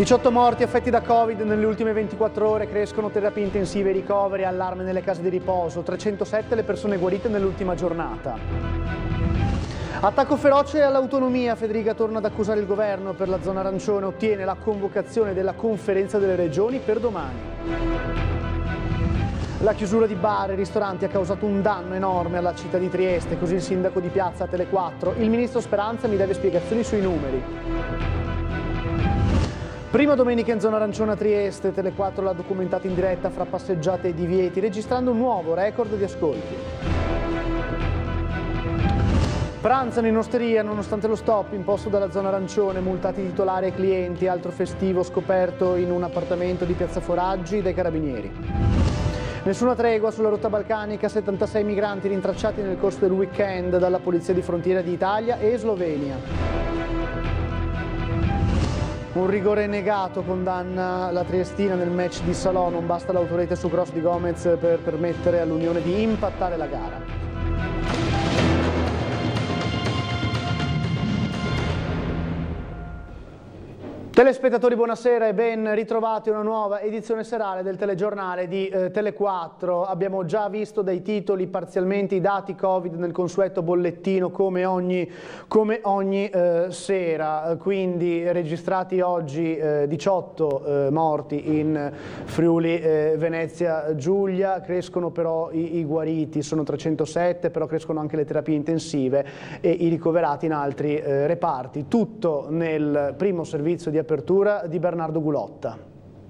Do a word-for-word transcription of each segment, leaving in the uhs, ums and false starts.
diciotto morti affetti da Covid nelle ultime ventiquattro ore, crescono terapie intensive e ricoveri, allarme nelle case di riposo, trecentosette le persone guarite nell'ultima giornata. Attacco feroce all'autonomia, Federica torna ad accusare il governo per la zona arancione, ottiene la convocazione della conferenza delle regioni per domani. La chiusura di bar e ristoranti ha causato un danno enorme alla città di Trieste, così il sindaco di piazza a Tele quattro. Il ministro Speranza mi deve spiegazioni sui numeri. Prima domenica in zona arancione a Trieste, Tele quattro l'ha documentato in diretta fra passeggiate e divieti, registrando un nuovo record di ascolti. Pranzano in osteria nonostante lo stop imposto dalla zona arancione, multati titolari e clienti, altro festivo scoperto in un appartamento di Piazza Foraggi dai carabinieri. Nessuna tregua sulla rotta balcanica, settantasei migranti rintracciati nel corso del weekend dalla Polizia di Frontiera di Italia e Slovenia. Un rigore negato condanna la Triestina nel match di Salò, non basta l'autorete su cross di Gomez per permettere all'Unione di impattare la gara. Telespettatori, buonasera e ben ritrovati a una nuova edizione serale del telegiornale di eh, Tele quattro. Abbiamo già visto dai titoli parzialmente i dati Covid nel consueto bollettino come ogni, come ogni eh, sera, quindi registrati oggi eh, diciotto eh, morti in Friuli eh, Venezia Giulia, crescono però i, i guariti, sono trecentosette, però crescono anche le terapie intensive e i ricoverati in altri eh, reparti, tutto nel primo servizio di apertura di Bernardo Gulotta.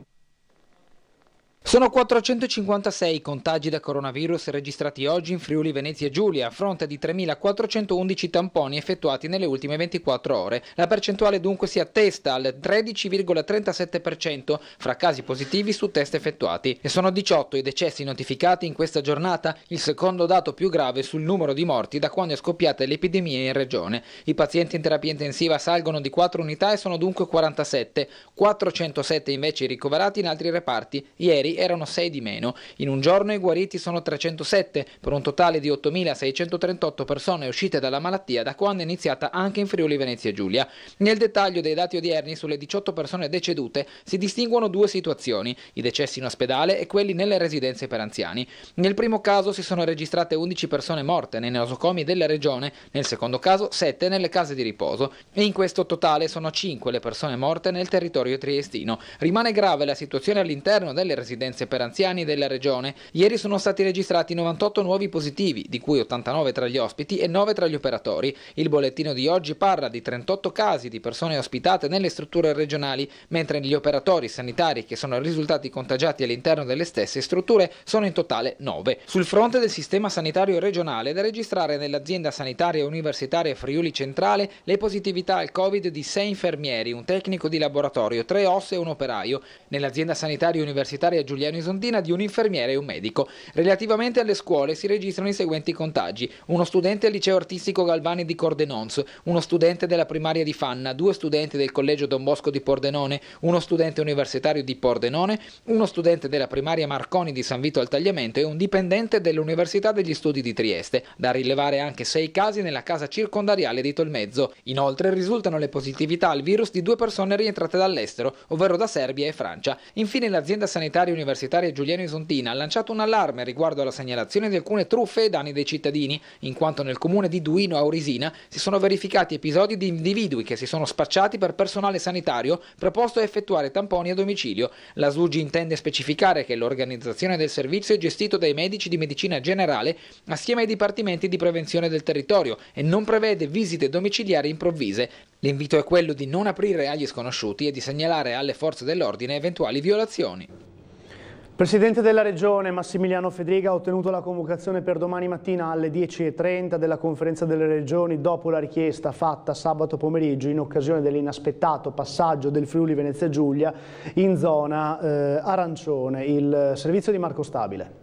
Sono quattrocentocinquantasei i contagi da coronavirus registrati oggi in Friuli Venezia Giulia, a fronte di tremilaquattrocentoundici tamponi effettuati nelle ultime ventiquattro ore. La percentuale dunque si attesta al tredici virgola trentasette per cento fra casi positivi su test effettuati. E sono diciotto i decessi notificati in questa giornata, il secondo dato più grave sul numero di morti da quando è scoppiata l'epidemia in regione. I pazienti in terapia intensiva salgono di quattro unità e sono dunque quarantasette, quattrocentosette invece i ricoverati in altri reparti. Ieri erano sei di meno. In un giorno i guariti sono trecentosette, per un totale di ottomilaseicentotrentotto persone uscite dalla malattia da quando è iniziata anche in Friuli Venezia Giulia. Nel dettaglio dei dati odierni, sulle diciotto persone decedute si distinguono due situazioni: i decessi in ospedale e quelli nelle residenze per anziani. Nel primo caso si sono registrate undici persone morte nei nosocomi della regione, nel secondo caso sette nelle case di riposo, e in questo totale sono cinque le persone morte nel territorio triestino. Rimane grave la situazione all'interno delle residenze per anziani della regione. Ieri sono stati registrati novantotto nuovi positivi, di cui ottantanove tra gli ospiti e nove tra gli operatori. Il bollettino di oggi parla di trentotto casi di persone ospitate nelle strutture regionali, mentre gli operatori sanitari che sono risultati contagiati all'interno delle stesse strutture sono in totale nove. Sul fronte del sistema sanitario regionale è da registrare nell'azienda sanitaria universitaria Friuli Centrale le positività al Covid di sei infermieri, un tecnico di laboratorio, tre O S e un operaio. Nell'azienda sanitaria universitaria Giuliano Isondina di un infermiere e un medico. Relativamente alle scuole si registrano i seguenti contagi: uno studente al liceo artistico Galvani di Cordenons, uno studente della primaria di Fanna, due studenti del collegio Don Bosco di Pordenone, uno studente universitario di Pordenone, uno studente della primaria Marconi di San Vito al Tagliamento e un dipendente dell'Università degli Studi di Trieste. Da rilevare anche sei casi nella casa circondariale di Tolmezzo. Inoltre risultano le positività al virus di due persone rientrate dall'estero, ovvero da Serbia e Francia. Infine l'azienda sanitaria universitaria Giuliano Isontina ha lanciato un allarme riguardo alla segnalazione di alcune truffe ai danni dei cittadini, in quanto nel comune di Duino Aurisina si sono verificati episodi di individui che si sono spacciati per personale sanitario preposto a effettuare tamponi a domicilio. La S U G I intende specificare che l'organizzazione del servizio è gestito dai medici di medicina generale assieme ai dipartimenti di prevenzione del territorio e non prevede visite domiciliari improvvise. L'invito è quello di non aprire agli sconosciuti e di segnalare alle forze dell'ordine eventuali violazioni. Presidente della Regione Massimiliano Fedriga ha ottenuto la convocazione per domani mattina alle dieci e trenta della Conferenza delle Regioni dopo la richiesta fatta sabato pomeriggio in occasione dell'inaspettato passaggio del Friuli Venezia Giulia in zona eh, arancione, il servizio di Marco Stabile.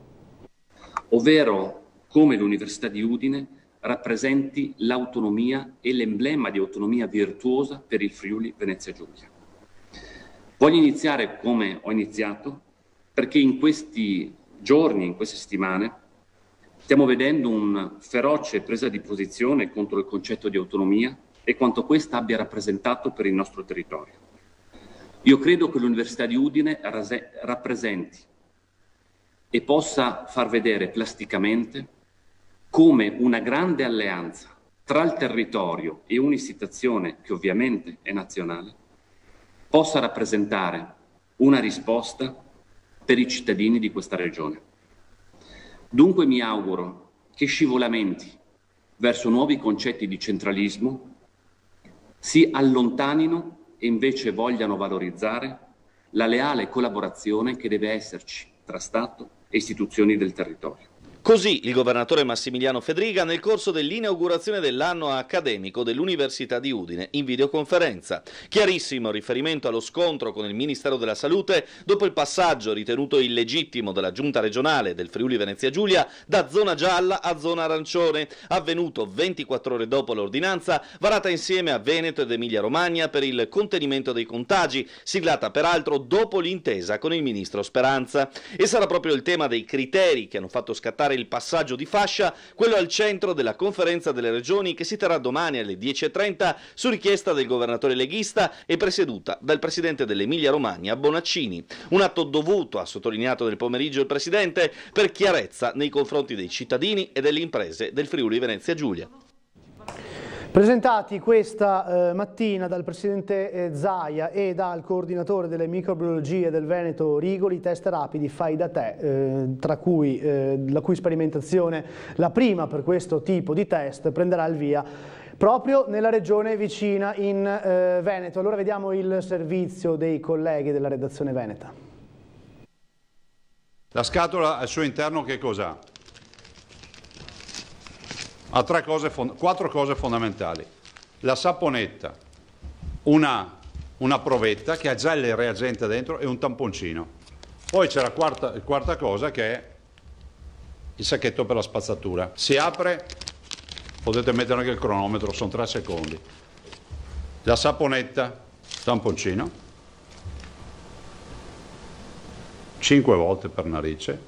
Ovvero come l'Università di Udine rappresenti l'autonomia e l'emblema di autonomia virtuosa per il Friuli Venezia Giulia. Voglio iniziare come ho iniziato, perché in questi giorni, in queste settimane, stiamo vedendo una feroce presa di posizione contro il concetto di autonomia e quanto questa abbia rappresentato per il nostro territorio. Io credo che l'Università di Udine rappresenti e possa far vedere plasticamente come una grande alleanza tra il territorio e un'istituzione che ovviamente è nazionale possa rappresentare una risposta per i cittadini di questa regione. Dunque mi auguro che scivolamenti verso nuovi concetti di centralismo si allontanino e invece vogliano valorizzare la leale collaborazione che deve esserci tra Stato e istituzioni del territorio. Così il governatore Massimiliano Fedriga nel corso dell'inaugurazione dell'anno accademico dell'Università di Udine in videoconferenza. Chiarissimo riferimento allo scontro con il Ministero della Salute dopo il passaggio ritenuto illegittimo della Giunta regionale del Friuli Venezia Giulia da zona gialla a zona arancione, avvenuto ventiquattro ore dopo l'ordinanza varata insieme a Veneto ed Emilia Romagna per il contenimento dei contagi, siglata peraltro dopo l'intesa con il ministro Speranza. E sarà proprio il tema dei criteri che hanno fatto scattare il passaggio di fascia, quello al centro della conferenza delle regioni che si terrà domani alle dieci e trenta su richiesta del governatore leghista e presieduta dal presidente dell'Emilia Romagna Bonaccini. Un atto dovuto, ha sottolineato nel pomeriggio il presidente, per chiarezza nei confronti dei cittadini e delle imprese del Friuli Venezia Giulia. Presentati questa eh, mattina dal Presidente eh, Zaia e dal Coordinatore delle Microbiologie del Veneto Rigoli, test rapidi fai da te, eh, tra cui eh, la cui sperimentazione, la prima per questo tipo di test, prenderà il via proprio nella regione vicina in eh, Veneto. Allora vediamo il servizio dei colleghi della redazione veneta. La scatola al suo interno che cos'ha? Ha tre cose, quattro cose fondamentali. La saponetta, una, una provetta che ha già il reagente dentro e un tamponcino. Poi c'è la quarta, quarta cosa che è il sacchetto per la spazzatura. Si apre, potete mettere anche il cronometro, sono tre secondi. La saponetta, tamponcino, cinque volte per narice.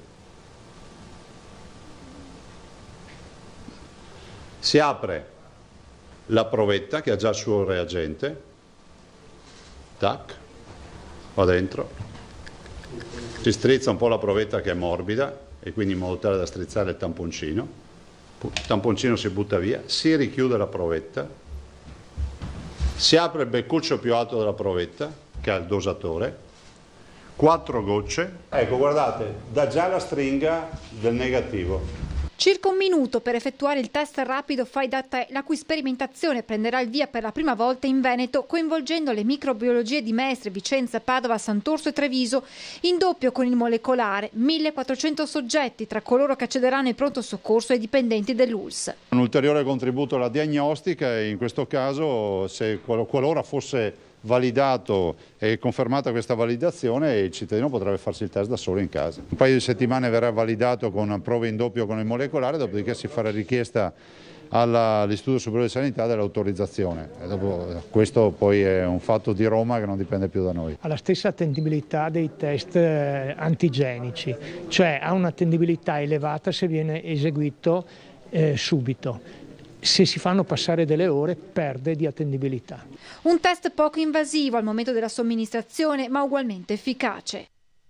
Si apre la provetta che ha già il suo reagente, tac, va dentro, si strizza un po' la provetta che è morbida e quindi in modo tale da strizzare il tamponcino, il tamponcino si butta via, si richiude la provetta, si apre il beccuccio più alto della provetta che ha il dosatore, quattro gocce, ecco guardate, dà già la stringa del negativo. Circa un minuto per effettuare il test rapido fai da te, la cui sperimentazione prenderà il via per la prima volta in Veneto, coinvolgendo le microbiologie di Mestre, Vicenza, Padova, Sant'Orso e Treviso, in doppio con il molecolare, millequattrocento soggetti tra coloro che accederanno ai pronto soccorso e i dipendenti dell'U L S. Un ulteriore contributo alla diagnostica e in questo caso, se qualora fosse validato e confermata questa validazione, il cittadino potrebbe farsi il test da solo in casa. Un paio di settimane verrà validato con prove in doppio con il molecolare, dopodiché si farà richiesta all'Istituto Superiore di Sanità dell'autorizzazione. Questo poi è un fatto di Roma che non dipende più da noi. Ha la stessa attendibilità dei test antigenici, cioè ha un'attendibilità elevata se viene eseguito eh, subito. Se si fanno passare delle ore perde di attendibilità. Un test poco invasivo al momento della somministrazione, ma ugualmente efficace.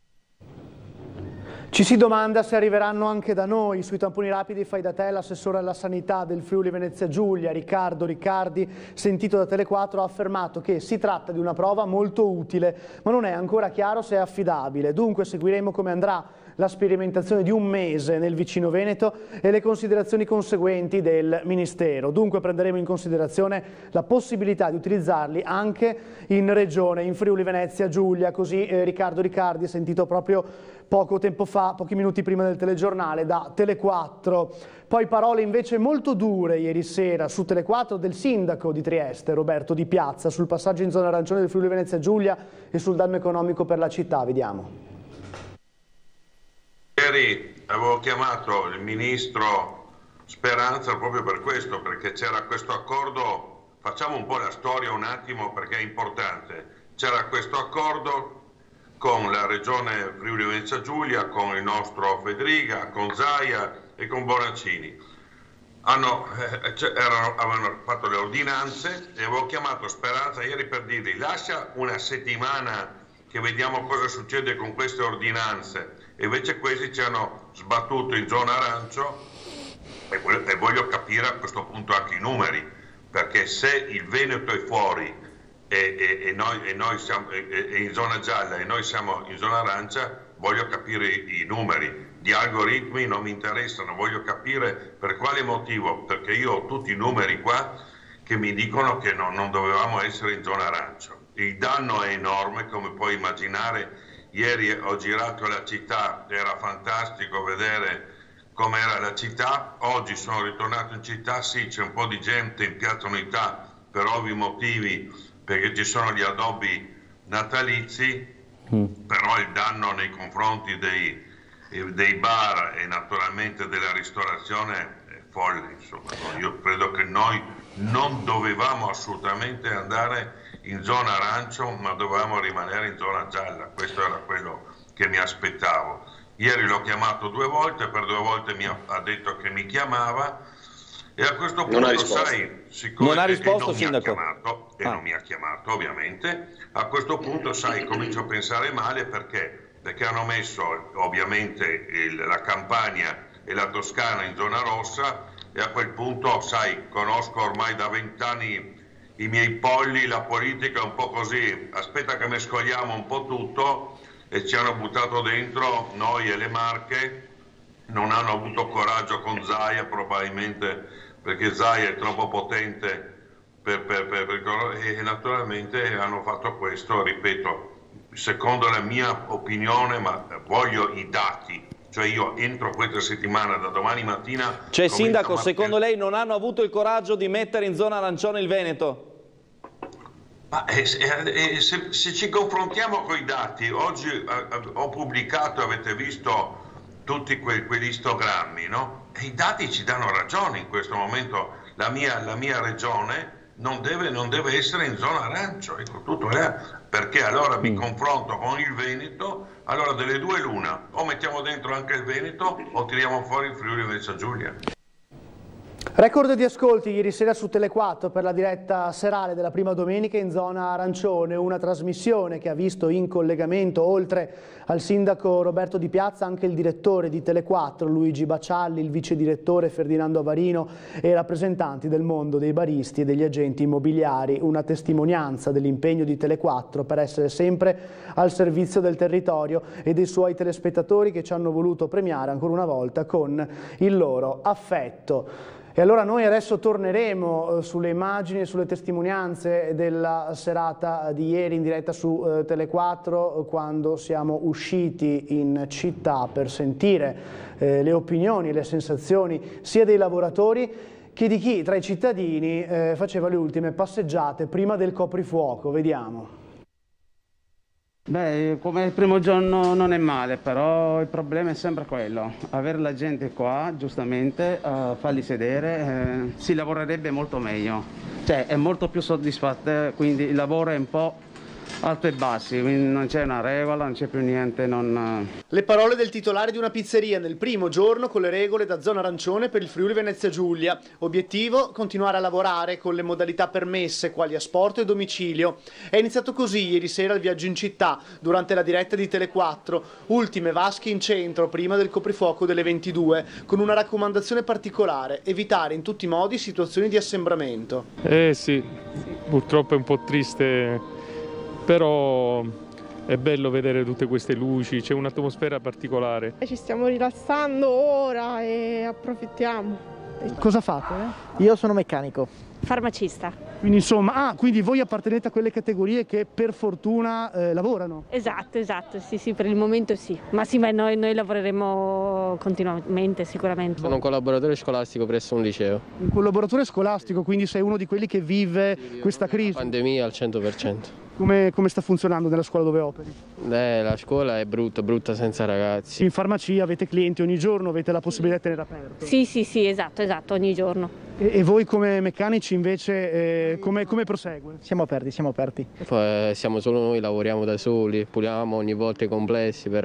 Ci si domanda se arriveranno anche da noi. Sui tamponi rapidi fai da te, l'assessore alla sanità del Friuli Venezia Giulia, Riccardo Riccardi, sentito da Tele quattro, ha affermato che si tratta di una prova molto utile, ma non è ancora chiaro se è affidabile. Dunque seguiremo come andrà la sperimentazione di un mese nel vicino Veneto e le considerazioni conseguenti del Ministero. Dunque prenderemo in considerazione la possibilità di utilizzarli anche in regione, in Friuli Venezia Giulia, così eh, Riccardo Riccardi, sentito proprio poco tempo fa, pochi minuti prima del telegiornale da Tele quattro. Poi parole invece molto dure ieri sera su Tele quattro del sindaco di Trieste, Roberto Di Piazza, sul passaggio in zona arancione del Friuli Venezia Giulia e sul danno economico per la città. Vediamo. Ieri avevo chiamato il ministro Speranza proprio per questo, perché c'era questo accordo, facciamo un po' la storia un attimo perché è importante, c'era questo accordo con la regione Friuli Venezia Giulia, con il nostro Fedriga, con Zaia e con Bonaccini. hanno, eh, cioè, erano, avevano fatto le ordinanze e avevo chiamato Speranza ieri per dirgli lascia una settimana che vediamo cosa succede con queste ordinanze, e invece questi ci hanno sbattuto in zona arancio e, e voglio capire a questo punto anche i numeri, perché se il Veneto è fuori e, e, e, noi, e noi siamo e, e in zona gialla e noi siamo in zona arancia, voglio capire i, i numeri. Gli algoritmi non mi interessano, voglio capire per quale motivo, perché io ho tutti i numeri qua che mi dicono che no, non dovevamo essere in zona arancio. Il danno è enorme, come puoi immaginare. Ieri ho girato la città, era fantastico vedere com'era la città. Oggi sono ritornato in città, sì, c'è un po' di gente in Piazza Unità per ovvi motivi, perché ci sono gli addobbi natalizi, mm. però il danno nei confronti dei, dei bar e naturalmente della ristorazione è folle. Insomma. Io credo che noi non dovevamo assolutamente andare in zona arancio, ma dovevamo rimanere in zona gialla. Questo era quello che mi aspettavo. Ieri l'ho chiamato due volte, per due volte mi ha, ha detto che mi chiamava, e a questo punto, sai, siccome non ha risposto, non sindaco. mi ha chiamato, e ah. non mi ha chiamato ovviamente, a questo punto, sai, comincio a pensare male, perché perché hanno messo ovviamente il, la Campania e la Toscana in zona rossa, e a quel punto, sai, conosco ormai da vent'anni i miei polli, la politica è un po' così, aspetta che mescoliamo un po' tutto, e ci hanno buttato dentro noi e le Marche. Non hanno avuto coraggio con Zaia, probabilmente perché Zaia è troppo potente per, per, per, per, e naturalmente hanno fatto questo, ripeto, secondo la mia opinione, ma voglio i dati. Cioè io entro questa settimana, da domani mattina... Cioè sindaco, secondo lei non hanno avuto il coraggio di mettere in zona arancione il Veneto? Ma eh, eh, se, se ci confrontiamo con i dati, oggi eh, ho pubblicato, avete visto tutti que, quegli istogrammi, no? E i dati ci danno ragione in questo momento. La mia, la mia regione non deve, non deve essere in zona arancio, ecco, tutto è, perché allora mi confronto con il Veneto, allora delle due l'una, o mettiamo dentro anche il Veneto o tiriamo fuori il Friuli Venezia Giulia. Record di ascolti ieri sera su Tele quattro per la diretta serale della prima domenica in zona arancione, una trasmissione che ha visto in collegamento, oltre al sindaco Roberto Di Piazza, anche il direttore di Tele quattro Luigi Bacialli, il vice direttore Ferdinando Avarino e rappresentanti del mondo dei baristi e degli agenti immobiliari, una testimonianza dell'impegno di Tele quattro per essere sempre al servizio del territorio e dei suoi telespettatori, che ci hanno voluto premiare ancora una volta con il loro affetto. E allora noi adesso torneremo sulle immagini e sulle testimonianze della serata di ieri in diretta su eh, Tele quattro, quando siamo usciti in città per sentire eh, le opinioni e le sensazioni sia dei lavoratori che di chi tra i cittadini eh, faceva le ultime passeggiate prima del coprifuoco. Vediamo. Beh, come il primo giorno non è male, però il problema è sempre quello, avere la gente qua, giustamente, uh, farli sedere, eh, si lavorerebbe molto meglio, cioè è molto più soddisfatta, quindi il lavoro è un po' alto e bassi, quindi non c'è una regola, non c'è più niente. Non... Le parole del titolare di una pizzeria nel primo giorno con le regole da zona arancione per il Friuli Venezia Giulia. Obiettivo: continuare a lavorare con le modalità permesse, quali asporto e domicilio. È iniziato così ieri sera il viaggio in città, durante la diretta di Tele quattro. Ultime vasche in centro prima del coprifuoco delle ventidue, con una raccomandazione particolare: evitare in tutti i modi situazioni di assembramento. Eh sì, purtroppo è un po' triste, però è bello vedere tutte queste luci, c'è un'atmosfera particolare. Ci stiamo rilassando ora e approfittiamo. Cosa fate? Io sono meccanico. Farmacista. Quindi insomma, ah, quindi voi appartenete a quelle categorie che per fortuna eh, lavorano? Esatto, esatto, sì sì, per il momento sì. Ma sì, ma noi, noi lavoreremo continuamente sicuramente. Sono un collaboratore scolastico presso un liceo. Un collaboratore scolastico, quindi sei uno di quelli che vive questa crisi? La pandemia al cento per cento. Come, come sta funzionando nella scuola dove operi? Eh, la scuola è brutta, brutta senza ragazzi. In farmacia avete clienti ogni giorno, avete la possibilità di tenere aperto? Sì, sì, sì, esatto, esatto, ogni giorno. E, e voi come meccanici invece eh, come, come prosegue? Siamo aperti, siamo aperti. Poi siamo solo noi, lavoriamo da soli, puliamo ogni volta i complessi, però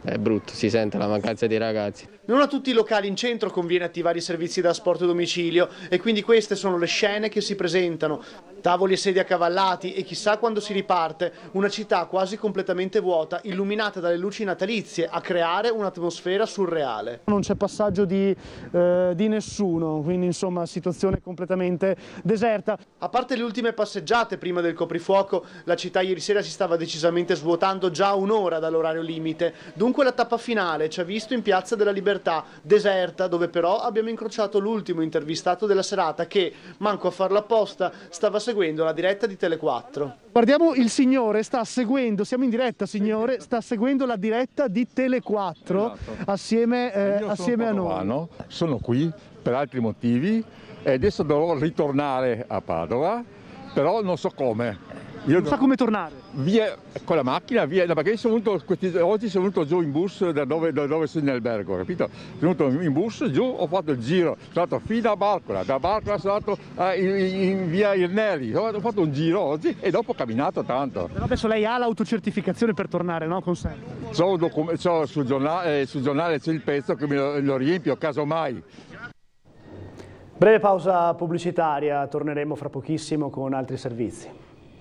è brutto, si sente la mancanza dei ragazzi. Non a tutti i locali in centro conviene attivare i servizi da asporto domicilio e quindi queste sono le scene che si presentano. Tavoli e sedie accavallati e chissà quando si riparte, una città quasi completamente vuota, illuminata dalle luci natalizie, a creare un'atmosfera surreale. Non c'è passaggio di, eh, di nessuno, quindi insomma situazione completamente deserta. A parte le ultime passeggiate prima del coprifuoco, la città ieri sera si stava decisamente svuotando già un'ora dall'orario limite. Dunque la tappa finale ci ha visto in Piazza della Libertà, deserta, dove però abbiamo incrociato l'ultimo intervistato della serata che, manco a farlo apposta, stava seguendo la diretta di Tele quattro. Guardiamo il signore, sta seguendo, siamo in diretta signore, sta seguendo la diretta di Tele quattro assieme, eh, assieme a noi. Sono qui per altri motivi e adesso dovrò ritornare a Padova, però non so come. Io non so come tornare. Via con la macchina, via, no, perché sono venuto, questi, oggi sono venuto giù in bus da dove, da dove sono in albergo, capito? Sono venuto in bus giù, ho fatto il giro, sono andato fino a Barcola, da Barcola sono andato uh, in, in via Irnelli, ho fatto un giro oggi e dopo ho camminato tanto. Però adesso lei ha l'autocertificazione per tornare, no? Con sé? So, so, sul, giornale, sul giornale c'è il pezzo che me lo, lo riempio, casomai. Breve pausa pubblicitaria, torneremo fra pochissimo con altri servizi.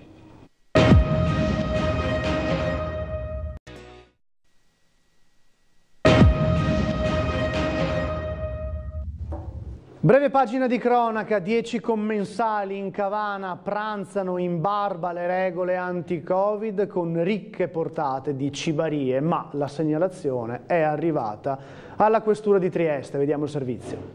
Breve pagina di cronaca, dieci commensali in Cavana pranzano in barba alle regole anti-Covid con ricche portate di cibarie, ma la segnalazione è arrivata alla questura di Trieste. Vediamo il servizio.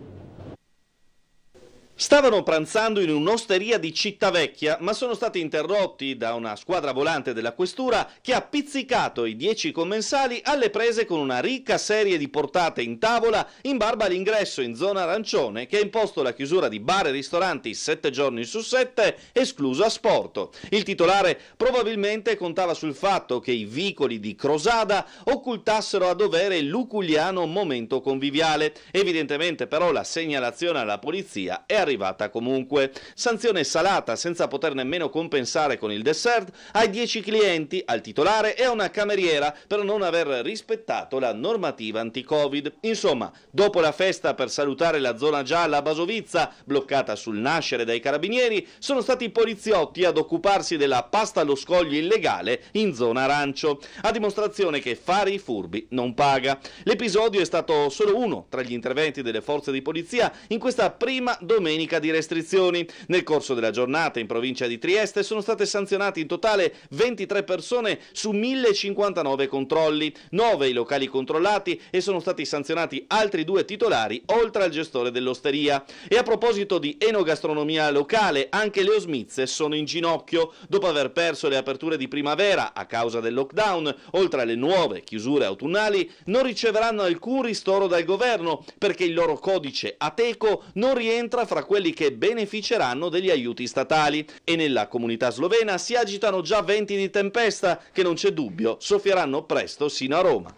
Stavano pranzando in un'osteria di Cittavecchia, ma sono stati interrotti da una squadra volante della questura che ha pizzicato i dieci commensali alle prese con una ricca serie di portate in tavola in barba all'ingresso in zona arancione che ha imposto la chiusura di bar e ristoranti sette giorni su sette, escluso asporto. Il titolare probabilmente contava sul fatto che i vicoli di Crosada occultassero a dovere il luculiano momento conviviale. Evidentemente però la segnalazione alla polizia è arrivata comunque. Sanzione salata senza poter nemmeno compensare con il dessert ai dieci clienti, al titolare e a una cameriera per non aver rispettato la normativa anti-Covid. Insomma, dopo la festa per salutare la zona gialla a Basovizza, bloccata sul nascere dai carabinieri, sono stati i poliziotti ad occuparsi della pasta allo scoglio illegale in zona arancio, a dimostrazione che fare i furbi non paga. L'episodio è stato solo uno tra gli interventi delle forze di polizia in questa prima domenica di restrizioni. Nel corso della giornata in provincia di Trieste sono state sanzionate in totale ventitré persone su mille cinquantanove controlli, nove i locali controllati e sono stati sanzionati altri due titolari oltre al gestore dell'osteria. E a proposito di enogastronomia locale, anche le Osmizze sono in ginocchio dopo aver perso le aperture di primavera a causa del lockdown. Oltre alle nuove chiusure autunnali non riceveranno alcun ristoro dal governo perché il loro codice Ateco non rientra fra quelli che beneficeranno degli aiuti statali. E nella comunità slovena si agitano già venti di tempesta che non c'è dubbio soffieranno presto sino a Roma.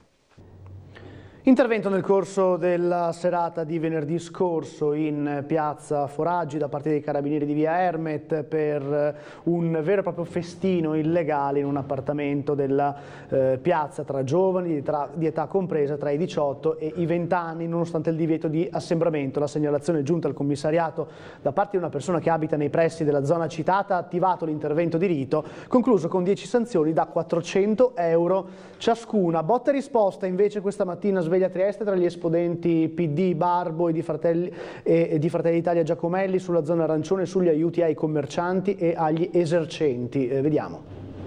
Intervento nel corso della serata di venerdì scorso in piazza Foraggi da parte dei carabinieri di via Ermet per un vero e proprio festino illegale in un appartamento della eh, piazza tra giovani di, tra, di età compresa tra i diciotto e i venti anni, nonostante il divieto di assembramento. La segnalazione giunta al commissariato da parte di una persona che abita nei pressi della zona citata ha attivato l'intervento di rito, concluso con dieci sanzioni da quattrocento euro ciascuna. Botta e risposta invece questa mattina sveglia a Trieste tra gli esponenti P D Barbo e di Fratelli, e, e di Fratelli d'Italia Giacomelli sulla zona arancione, sugli aiuti ai commercianti e agli esercenti. Eh, vediamo.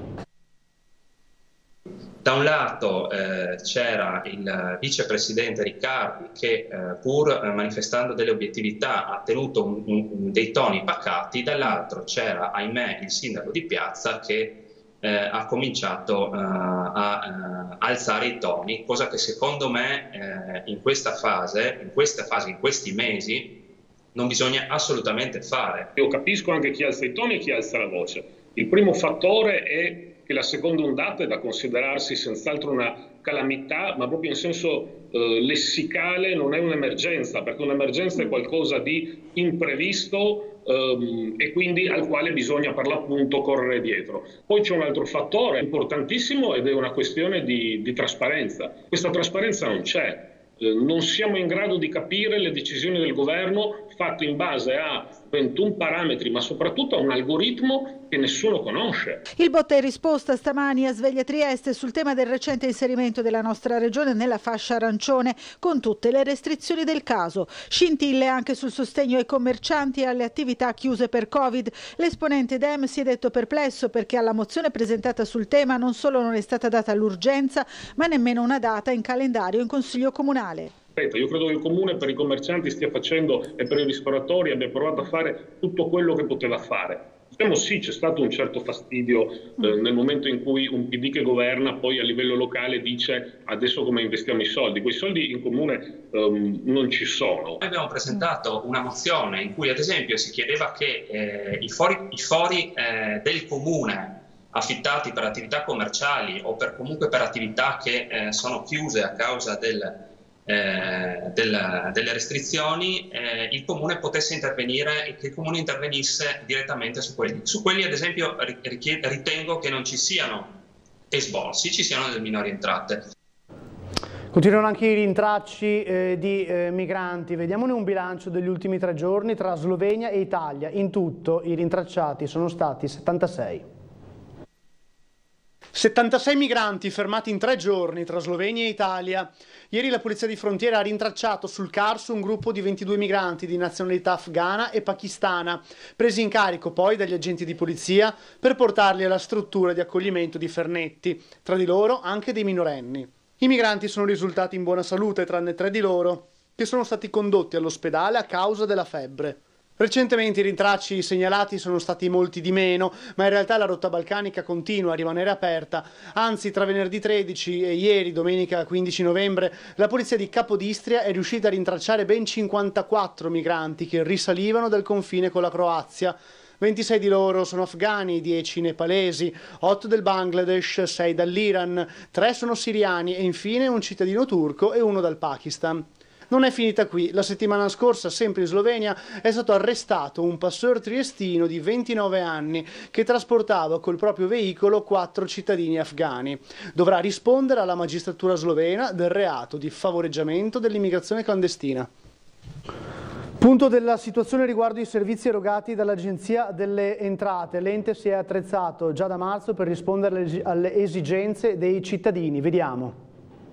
Da un lato eh, c'era il vicepresidente Riccardi che eh, pur eh, manifestando delle obiettività ha tenuto un, un, dei toni pacati, dall'altro c'era ahimè il sindaco di piazza che Eh, ha cominciato uh, a uh, alzare i toni, cosa che secondo me eh, in questa fase, in questa fase, in questi mesi, non bisogna assolutamente fare. Io capisco anche chi alza i toni e chi alza la voce. Il primo fattore è che la seconda ondata è da considerarsi senz'altro una calamità, ma proprio in senso eh, lessicale non è un'emergenza, perché un'emergenza è qualcosa di imprevisto ehm, e quindi al quale bisogna per l'appunto correre dietro. Poi c'è un altro fattore importantissimo ed è una questione di, di trasparenza. Questa trasparenza non c'è. Non siamo in grado di capire le decisioni del governo fatte in base a ventuno parametri, ma soprattutto a un algoritmo che nessuno conosce. Il botta e risposta stamani a Sveglia Trieste sul tema del recente inserimento della nostra regione nella fascia arancione con tutte le restrizioni del caso. Scintille anche sul sostegno ai commercianti e alle attività chiuse per Covid. L'esponente Dem si è detto perplesso perché alla mozione presentata sul tema non solo non è stata data l'urgenza, ma nemmeno una data in calendario in Consiglio Comunale. Io credo che il Comune per i commercianti stia facendo e per i ristoratori abbia provato a fare tutto quello che poteva fare. Diciamo sì, c'è stato un certo fastidio eh, nel momento in cui un P D che governa poi a livello locale dice adesso come investiamo i soldi. Quei soldi in Comune um, non ci sono. Noi abbiamo presentato una mozione in cui ad esempio si chiedeva che eh, i fori, i fori eh, del Comune affittati per attività commerciali o per, comunque per attività che eh, sono chiuse a causa del Eh, del, delle restrizioni, eh, il Comune potesse intervenire e che il Comune intervenisse direttamente su quelli. Su quelli ad esempio ritengo che non ci siano esborsi, ci siano delle minori entrate. Continuano anche i rintracci eh, di eh, migranti. Vediamone un bilancio degli ultimi tre giorni tra Slovenia e Italia. In tutto i rintracciati sono stati settantasei. settantasei migranti fermati in tre giorni tra Slovenia e Italia. Ieri la Polizia di Frontiera ha rintracciato sul Carso un gruppo di ventidue migranti di nazionalità afghana e pakistana, presi in carico poi dagli agenti di polizia per portarli alla struttura di accoglimento di Fernetti, tra di loro anche dei minorenni. I migranti sono risultati in buona salute, tranne tre di loro, che sono stati condotti all'ospedale a causa della febbre. Recentemente i rintracci segnalati sono stati molti di meno, ma in realtà la rotta balcanica continua a rimanere aperta. Anzi, tra venerdì tredici e ieri, domenica quindici novembre, la polizia di Capodistria è riuscita a rintracciare ben cinquantaquattro migranti che risalivano dal confine con la Croazia. ventisei di loro sono afghani, dieci nepalesi, otto del Bangladesh, sei dall'Iran, tre sono siriani e infine un cittadino turco e uno dal Pakistan. Non è finita qui. La settimana scorsa, sempre in Slovenia, è stato arrestato un passeur triestino di ventinove anni che trasportava col proprio veicolo quattro cittadini afghani. Dovrà rispondere alla magistratura slovena del reato di favoreggiamento dell'immigrazione clandestina. Punto della situazione riguardo i servizi erogati dall'Agenzia delle Entrate. L'ente si è attrezzato già da marzo per rispondere alle esigenze dei cittadini. Vediamo.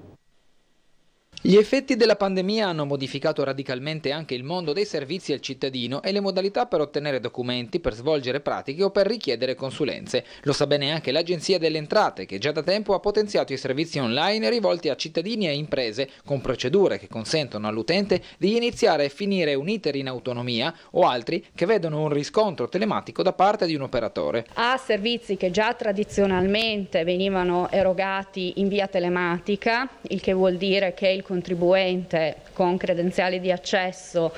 Gli effetti della pandemia hanno modificato radicalmente anche il mondo dei servizi al cittadino e le modalità per ottenere documenti, per svolgere pratiche o per richiedere consulenze. Lo sa bene anche l'Agenzia delle Entrate, che già da tempo ha potenziato i servizi online rivolti a cittadini e imprese, con procedure che consentono all'utente di iniziare e finire un iter in autonomia o altri che vedono un riscontro telematico da parte di un operatore. A servizi che già tradizionalmente venivano erogati in via telematica, il che vuol dire che il contribuente con credenziali di accesso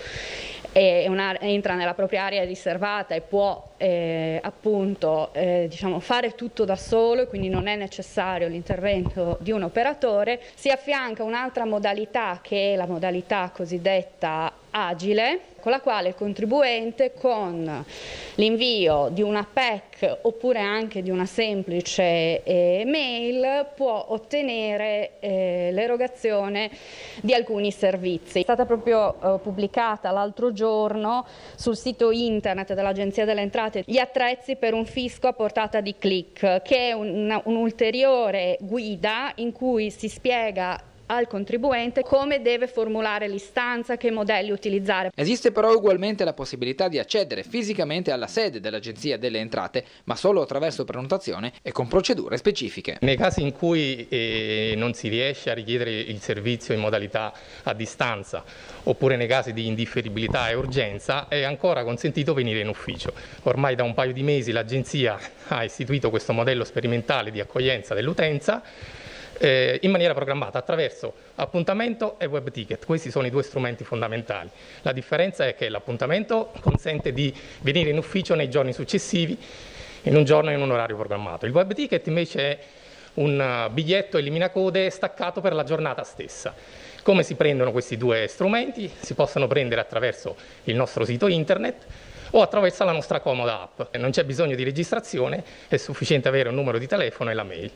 e una, entra nella propria area riservata e può eh, appunto eh, diciamo, fare tutto da solo, quindi non è necessario l'intervento di un operatore. Si affianca un'altra modalità che è la modalità cosiddetta agile, con la quale il contribuente con l'invio di una P E C oppure anche di una semplice eh, mail può ottenere eh, l'erogazione di alcuni servizi. È stata proprio eh, pubblicata l'altro giorno sul sito internet dell'Agenzia delle Entrate gli attrezzi per un fisco a portata di click, che è un'ulteriore guida in cui si spiega al contribuente come deve formulare l'istanza, che modelli utilizzare. Esiste però ugualmente la possibilità di accedere fisicamente alla sede dell'Agenzia delle Entrate, ma solo attraverso prenotazione e con procedure specifiche. Nei casi in cui eh, non si riesce a richiedere il servizio in modalità a distanza, oppure nei casi di indifferibilità e urgenza, è ancora consentito venire in ufficio. Ormai da un paio di mesi l'Agenzia ha istituito questo modello sperimentale di accoglienza dell'utenza Eh, in maniera programmata attraverso appuntamento e web ticket. Questi sono i due strumenti fondamentali. La differenza è che l'appuntamento consente di venire in ufficio nei giorni successivi, in un giorno e in un orario programmato. Il web ticket invece è un biglietto eliminacode staccato per la giornata stessa. Come si prendono questi due strumenti? Si possono prendere attraverso il nostro sito internet o attraverso la nostra comoda app. Non c'è bisogno di registrazione, è sufficiente avere un numero di telefono e la mail.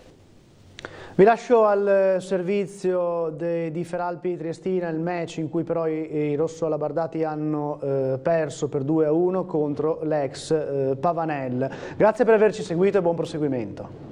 Vi lascio al servizio de, di Feralpi Triestina, il match in cui però i, i rosso-alabardati hanno eh, perso per due a uno contro l'ex eh, Pavanel. Grazie per averci seguito e buon proseguimento.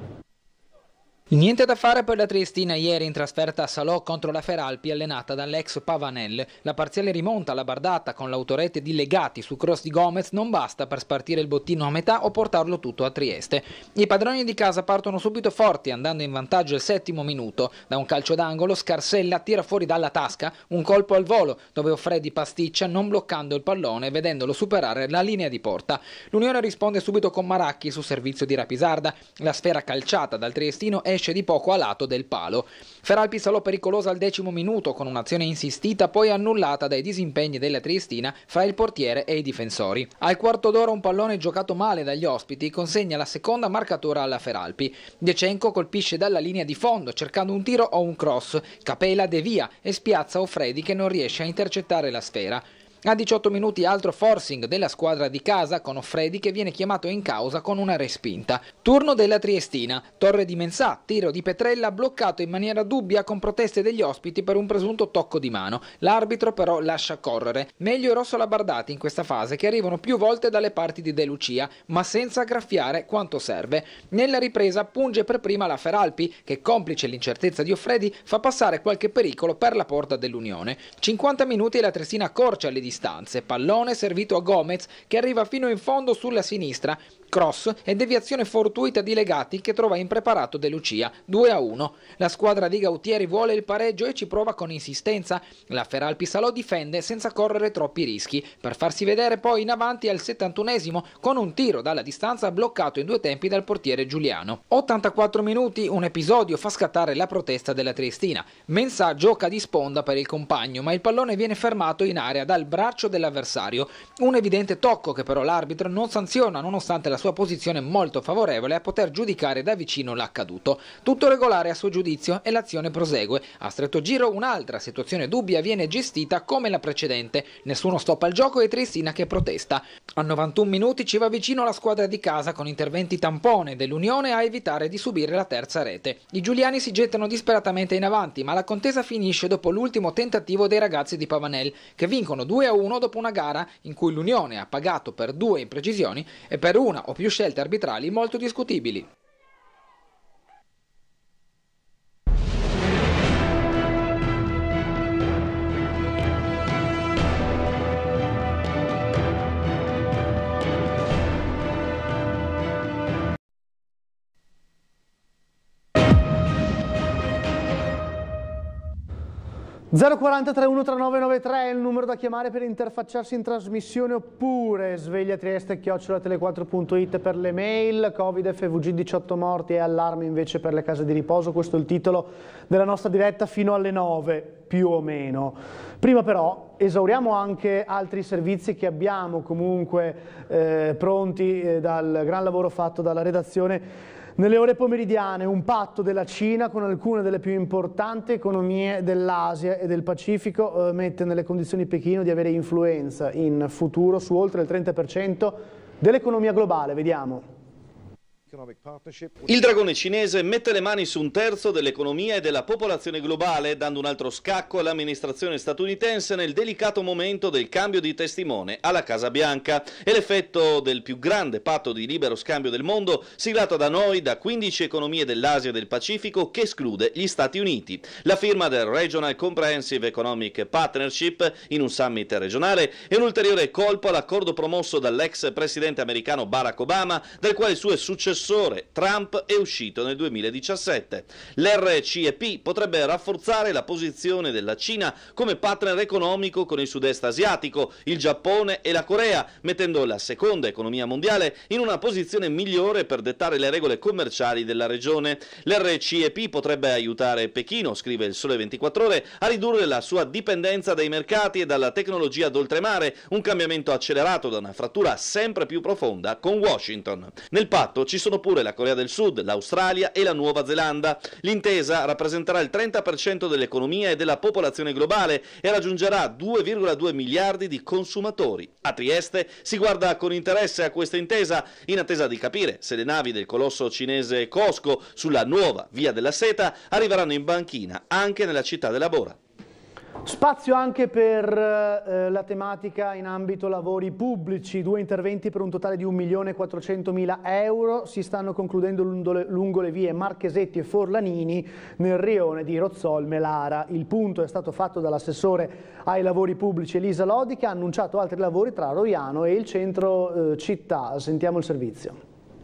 Niente da fare per la Triestina ieri in trasferta a Salò contro la Feralpi allenata dall'ex Pavanel. La parziale rimonta alla bardata con l'autorete di Legati su cross di Gomez non basta per spartire il bottino a metà o portarlo tutto a Trieste. I padroni di casa partono subito forti andando in vantaggio al settimo minuto. Da un calcio d'angolo Scarsella tira fuori dalla tasca un colpo al volo dove Offredi pasticcia non bloccando il pallone e vedendolo superare la linea di porta. L'Unione risponde subito con Maracchi su servizio di Rapisarda. La sfera calciata dal triestino esce di poco a lato del palo. Feralpi Salò pericolosa al decimo minuto con un'azione insistita poi annullata dai disimpegni della Triestina fra il portiere e i difensori. Al quarto d'ora un pallone giocato male dagli ospiti consegna la seconda marcatura alla Feralpi. Decenco colpisce dalla linea di fondo cercando un tiro o un cross. Capela devia e spiazza Offredi che non riesce a intercettare la sfera. A diciotto minuti altro forcing della squadra di casa con Offredi che viene chiamato in causa con una respinta. Turno della Triestina. Torre di Mensah, tiro di Petrella bloccato in maniera dubbia con proteste degli ospiti per un presunto tocco di mano. L'arbitro però lascia correre. Meglio i rosso-alabardati in questa fase che arrivano più volte dalle parti di De Lucia ma senza graffiare quanto serve. Nella ripresa punge per prima la Feralpi che complice l'incertezza di Offredi fa passare qualche pericolo per la porta dell'Unione. cinquanta minuti e la Triestina accorcia le distanze. Pallone servito a Gomez che arriva fino in fondo sulla sinistra. Cross e deviazione fortuita di Legati che trova impreparato De Lucia. due a uno. La squadra di Gautieri vuole il pareggio e ci prova con insistenza. La Feralpi Salò difende senza correre troppi rischi per farsi vedere poi in avanti al settantunesimo con un tiro dalla distanza bloccato in due tempi dal portiere Giuliano. ottantaquattro minuti, un episodio fa scattare la protesta della Triestina. Mensah gioca di sponda per il compagno ma il pallone viene fermato in area dal braccio dell'avversario. Un evidente tocco che però l'arbitro non sanziona nonostante la sua posizione molto favorevole a poter giudicare da vicino l'accaduto. Tutto regolare a suo giudizio e l'azione prosegue. A stretto giro un'altra situazione dubbia viene gestita come la precedente. Nessuno stop al gioco e Triestina che protesta. A novantuno minuti ci va vicino la squadra di casa con interventi tampone dell'Unione a evitare di subire la terza rete. I giuliani si gettano disperatamente in avanti ma la contesa finisce dopo l'ultimo tentativo dei ragazzi di Pavanel che vincono due a uno dopo una gara in cui l'Unione ha pagato per due imprecisioni e per una o più scelte arbitrali molto discutibili. zero quarantatré uno tre nove nove tre è il numero da chiamare per interfacciarsi in trasmissione oppure sveglia Trieste chiocciola tele quattro punto it per le mail. Covid, F V G, diciotto morti e allarme invece per le case di riposo. Questo è il titolo della nostra diretta fino alle nove più o meno. Prima però esauriamo anche altri servizi che abbiamo comunque eh, pronti eh, dal gran lavoro fatto dalla redazione. Nelle ore pomeridiane un patto della Cina con alcune delle più importanti economie dell'Asia e del Pacifico eh, mette nelle condizioni Pechino di avere influenza in futuro su oltre il trenta per cento dell'economia globale. Vediamo. Il dragone cinese mette le mani su un terzo dell'economia e della popolazione globale, dando un altro scacco all'amministrazione statunitense nel delicato momento del cambio di testimone alla Casa Bianca. È l'effetto del più grande patto di libero scambio del mondo, siglato da noi da quindici economie dell'Asia e del Pacifico, che esclude gli Stati Uniti. La firma del Regional Comprehensive Economic Partnership in un summit regionale è un ulteriore colpo all'accordo promosso dall'ex presidente americano Barack Obama, dal quale il suo successore Trump è uscito nel duemiladiciassette. L'R C E P potrebbe rafforzare la posizione della Cina come partner economico con il sud-est asiatico, il Giappone e la Corea, mettendo la seconda economia mondiale in una posizione migliore per dettare le regole commerciali della regione. L'R C E P potrebbe aiutare Pechino, scrive il Sole ventiquattro Ore, a ridurre la sua dipendenza dai mercati e dalla tecnologia d'oltremare, un cambiamento accelerato da una frattura sempre più profonda con Washington. Nel patto ci sono sono pure la Corea del Sud, l'Australia e la Nuova Zelanda. L'intesa rappresenterà il trenta per cento dell'economia e della popolazione globale e raggiungerà due virgola due miliardi di consumatori. A Trieste si guarda con interesse a questa intesa, in attesa di capire se le navi del colosso cinese COSCO sulla nuova Via della Seta arriveranno in banchina anche nella città della Bora. Spazio anche per eh, la tematica in ambito lavori pubblici, due interventi per un totale di un milione quattrocentomila euro si stanno concludendo lungo le vie Marchesetti e Forlanini nel rione di Rozzolme Lara. Il punto è stato fatto dall'assessore ai lavori pubblici Elisa Lodi, che ha annunciato altri lavori tra Roiano e il centro eh, città. Sentiamo il servizio.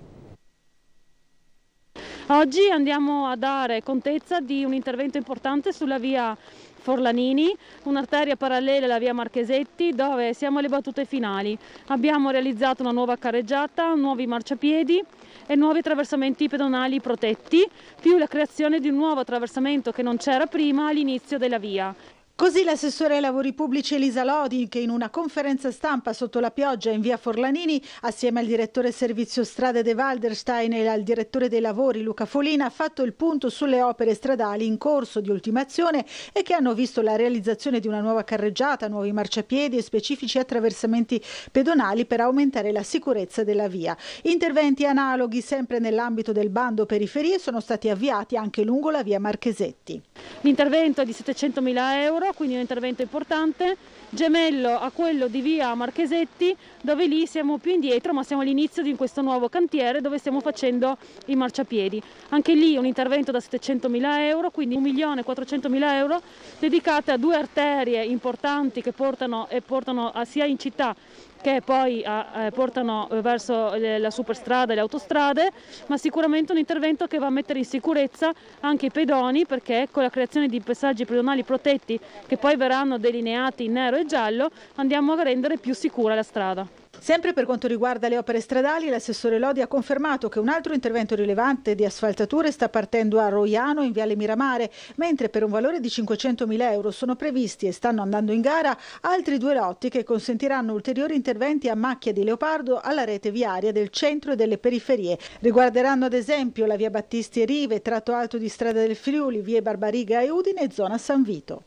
Oggi andiamo a dare contezza di un intervento importante sulla via Forlanini, un'arteria parallela alla via Marchesetti, dove siamo alle battute finali. Abbiamo realizzato una nuova carreggiata, nuovi marciapiedi e nuovi attraversamenti pedonali protetti, più la creazione di un nuovo attraversamento che non c'era prima all'inizio della via. Così l'assessore ai lavori pubblici Elisa Lodi, che in una conferenza stampa sotto la pioggia in via Forlanini, assieme al direttore servizio strade De Walderstein e al direttore dei lavori Luca Folina, ha fatto il punto sulle opere stradali in corso di ultimazione e che hanno visto la realizzazione di una nuova carreggiata, nuovi marciapiedi e specifici attraversamenti pedonali per aumentare la sicurezza della via. Interventi analoghi sempre nell'ambito del bando periferie sono stati avviati anche lungo la via Marchesetti. L'intervento è di settecentomila euro, quindi un intervento importante, gemello a quello di via Marchesetti, dove lì siamo più indietro, ma siamo all'inizio di questo nuovo cantiere dove stiamo facendo i marciapiedi. Anche lì un intervento da settecentomila euro, quindi un milione quattrocentomila euro dedicate a due arterie importanti che portano, e portano a, sia in città che poi eh, portano verso le, la superstrada e le autostrade, ma sicuramente un intervento che va a mettere in sicurezza anche i pedoni, perché con la creazione di passaggi pedonali protetti che poi verranno delineati in nero e giallo andiamo a rendere più sicura la strada. Sempre per quanto riguarda le opere stradali, l'assessore Lodi ha confermato che un altro intervento rilevante di asfaltature sta partendo a Roiano in viale Miramare, mentre per un valore di cinquecentomila euro sono previsti e stanno andando in gara altri due lotti che consentiranno ulteriori interventi a macchia di leopardo alla rete viaria del centro e delle periferie. Riguarderanno ad esempio la via Battisti e Rive, tratto alto di Strada del Friuli, vie Barbariga e Udine e zona San Vito.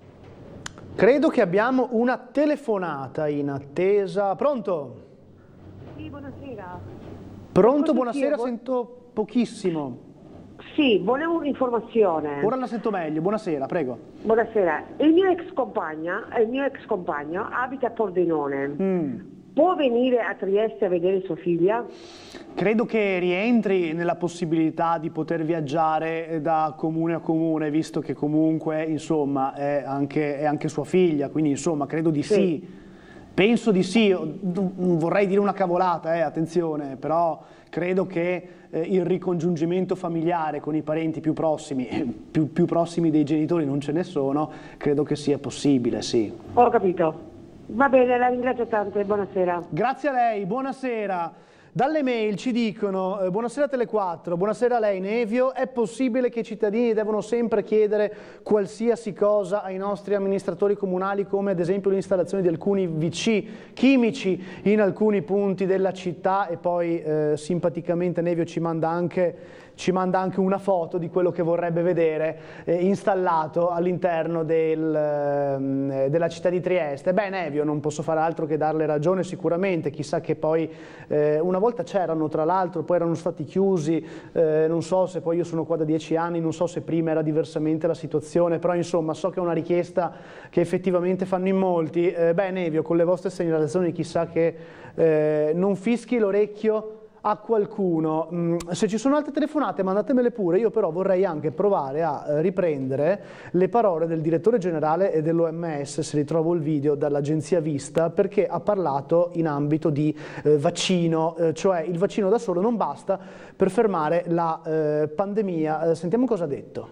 Credo che abbiamo una telefonata in attesa. Pronto? Sì, buonasera. Pronto, buonasera, sento pochissimo. Sì, volevo un'informazione. Ora la sento meglio, buonasera, prego. Buonasera, il mio ex compagna, il mio ex compagno abita a Pordenone. Mm. Può venire a Trieste a vedere sua figlia? Credo che rientri nella possibilità di poter viaggiare da comune a comune, visto che comunque insomma è anche, è anche sua figlia, quindi insomma credo di sì. sì. Penso di sì, non vorrei dire una cavolata, eh, attenzione, però credo che eh, il ricongiungimento familiare con i parenti più prossimi, più, più prossimi dei genitori non ce ne sono, credo che sia possibile, sì. Ho capito. Va bene, la ringrazio tanto e buonasera. Grazie a lei, buonasera. Dalle mail ci dicono, eh, buonasera Tele quattro, buonasera a lei Nevio, è possibile che i cittadini devono sempre chiedere qualsiasi cosa ai nostri amministratori comunali, come ad esempio l'installazione di alcuni V C chimici in alcuni punti della città, e poi eh, simpaticamente Nevio ci manda anche... ci manda anche una foto di quello che vorrebbe vedere eh, installato all'interno del, eh, della città di Trieste. Beh, Nevio, non posso fare altro che darle ragione sicuramente, chissà che poi eh, una volta c'erano, tra l'altro, poi erano stati chiusi, eh, non so se poi io sono qua da dieci anni, non so se prima era diversamente la situazione, però insomma so che è una richiesta che effettivamente fanno in molti. Eh, beh, Nevio, con le vostre segnalazioni chissà che eh, non fischi l'orecchio a qualcuno. Se ci sono altre telefonate mandatemele pure, io però vorrei anche provare a riprendere le parole del direttore generale dell'O M S, se ritrovo il video, dall'agenzia Vista, perché ha parlato in ambito di eh, vaccino, eh, cioè il vaccino da solo non basta per fermare la eh, pandemia. Eh, sentiamo cosa ha detto.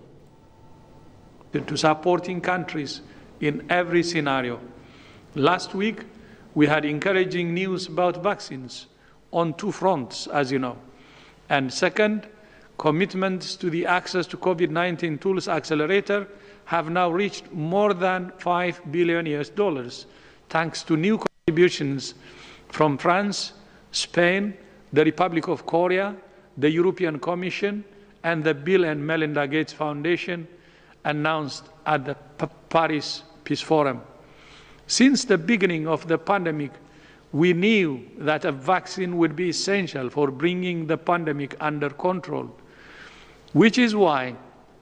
To supporting countries in every scenario. Last week we had encouraging news about vaccines on two fronts, as you know. And second, commitments to the Access to COVID nineteen Tools Accelerator have now reached more than five billion U S dollars, thanks to new contributions from France, Spain, the Republic of Korea, the European Commission and the Bill and Melinda Gates Foundation announced at the P- Paris Peace Forum. Since the beginning of the pandemic, we knew that a vaccine would be essential for bringing the pandemic under control, which is why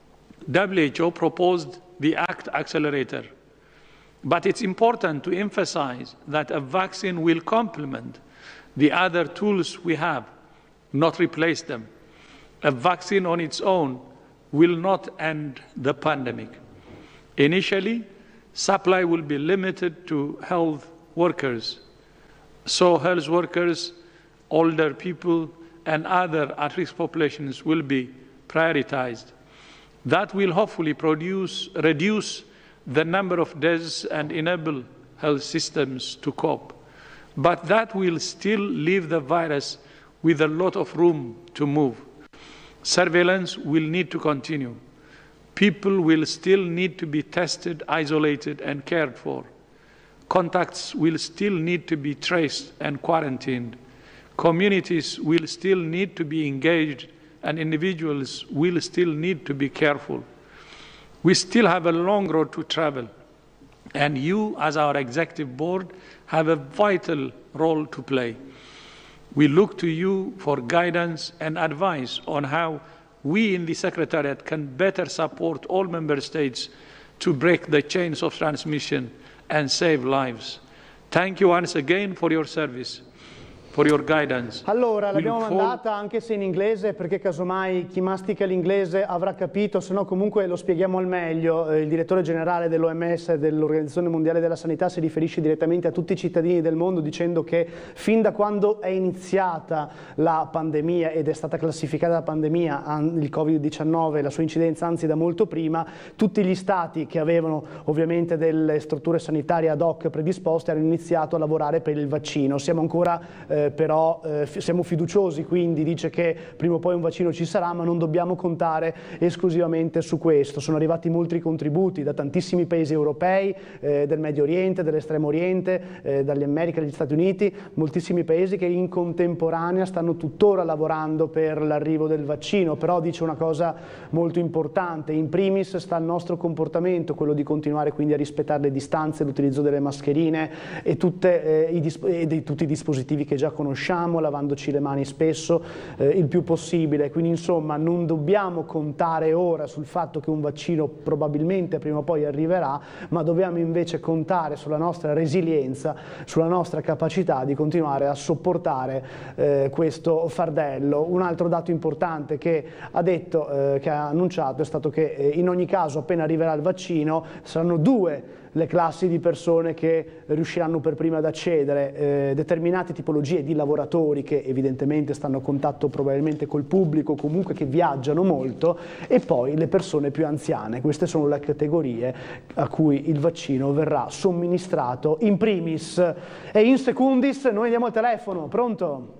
W H O proposed the ACT Accelerator. But it's important to emphasize that a vaccine will complement the other tools we have, not replace them. A vaccine on its own will not end the pandemic. Initially, supply will be limited to health workers. So health workers, older people, and other at-risk populations will be prioritized. That will hopefully produce, reduce the number of deaths and enable health systems to cope. But that will still leave the virus with a lot of room to move. Surveillance will need to continue. People will still need to be tested, isolated, and cared for. Contacts will still need to be traced and quarantined. Communities will still need to be engaged, and individuals will still need to be careful. We still have a long road to travel, and you, as our executive board, have a vital role to play. We look to you for guidance and advice on how we in the Secretariat can better support all member states to break the chains of transmission and save lives. Thank you once again for your service. For your guidance. Allora, l'abbiamo mandata anche se in inglese, perché casomai chi mastica l'inglese avrà capito, se no comunque lo spieghiamo al meglio. Il direttore generale dell'O M S, dell'Organizzazione Mondiale della Sanità, si riferisce direttamente a tutti i cittadini del mondo dicendo che fin da quando è iniziata la pandemia, ed è stata classificata la pandemia, il Covid diciannove, la sua incidenza, anzi da molto prima, tutti gli stati che avevano ovviamente delle strutture sanitarie ad hoc predisposte hanno iniziato a lavorare per il vaccino. Siamo ancora eh, però eh, siamo fiduciosi, quindi dice che prima o poi un vaccino ci sarà, ma non dobbiamo contare esclusivamente su questo. Sono arrivati molti contributi da tantissimi paesi europei, eh, del Medio Oriente, dell'Estremo Oriente, eh, dall'America, dagli Stati Uniti, moltissimi paesi che in contemporanea stanno tuttora lavorando per l'arrivo del vaccino. Però dice una cosa molto importante: in primis sta il nostro comportamento, quello di continuare quindi a rispettare le distanze, l'utilizzo delle mascherine e, tutte, eh, i e di tutti i dispositivi che già conosciamo, lavandoci le mani spesso eh, il più possibile. Quindi insomma non dobbiamo contare ora sul fatto che un vaccino probabilmente prima o poi arriverà, ma dobbiamo invece contare sulla nostra resilienza, sulla nostra capacità di continuare a sopportare eh, questo fardello. Un altro dato importante che ha detto, eh, che ha annunciato, è stato che eh, in ogni caso appena arriverà il vaccino saranno due le classi di persone che riusciranno per prima ad accedere, eh, determinate tipologie di lavoratori che evidentemente stanno a contatto probabilmente col pubblico, comunque che viaggiano molto, e poi le persone più anziane. Queste sono le categorie a cui il vaccino verrà somministrato in primis. E in secundis noi andiamo al telefono. Pronto?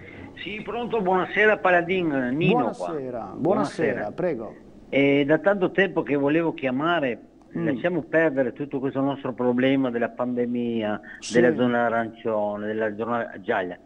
Sì, pronto, buonasera Paladin, Nino buonasera, qua. Buonasera, buonasera, prego. È da tanto tempo che volevo chiamare. Mm. Lasciamo perdere tutto questo nostro problema della pandemia, sì, della zona arancione, della zona gialla.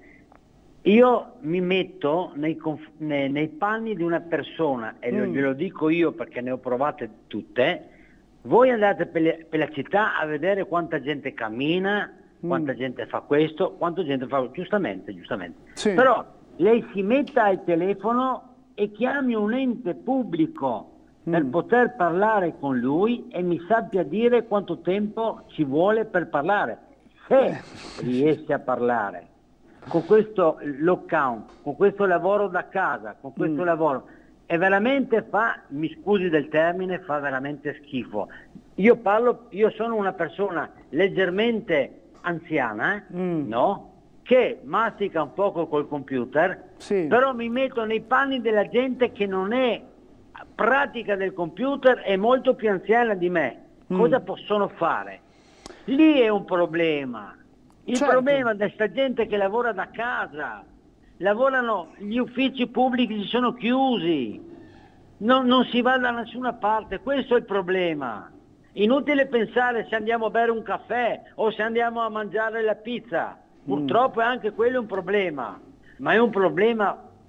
Io mi metto nei, nei, nei panni di una persona, e mm. glielo dico io perché ne ho provate tutte. Voi andate per, le, per la città a vedere quanta gente cammina, mm. quanta gente fa questo, quanta gente fa... Giustamente, giustamente. Sì. Però lei si metta al telefono e chiami un ente pubblico per mm. poter parlare con lui e mi sappia dire quanto tempo ci vuole per parlare, se eh. riesce a parlare. Con questo lockdown, con questo lavoro da casa, con questo mm. lavoro, è veramente fa, mi scusi del termine, fa veramente schifo. Io parlo, io sono una persona leggermente anziana, eh? mm. no? Che mastica un poco col computer, sì. però mi metto nei panni della gente che non è pratica del computer, è molto più anziana di me. Mm. Cosa possono fare? Lì è un problema. Il certo. problema di questa gente che lavora da casa, lavorano, gli uffici pubblici sono chiusi, non, non si va da nessuna parte, questo è il problema. Inutile pensare se andiamo a bere un caffè o se andiamo a mangiare la pizza, purtroppo mm. anche quello è un problema, ma è un problema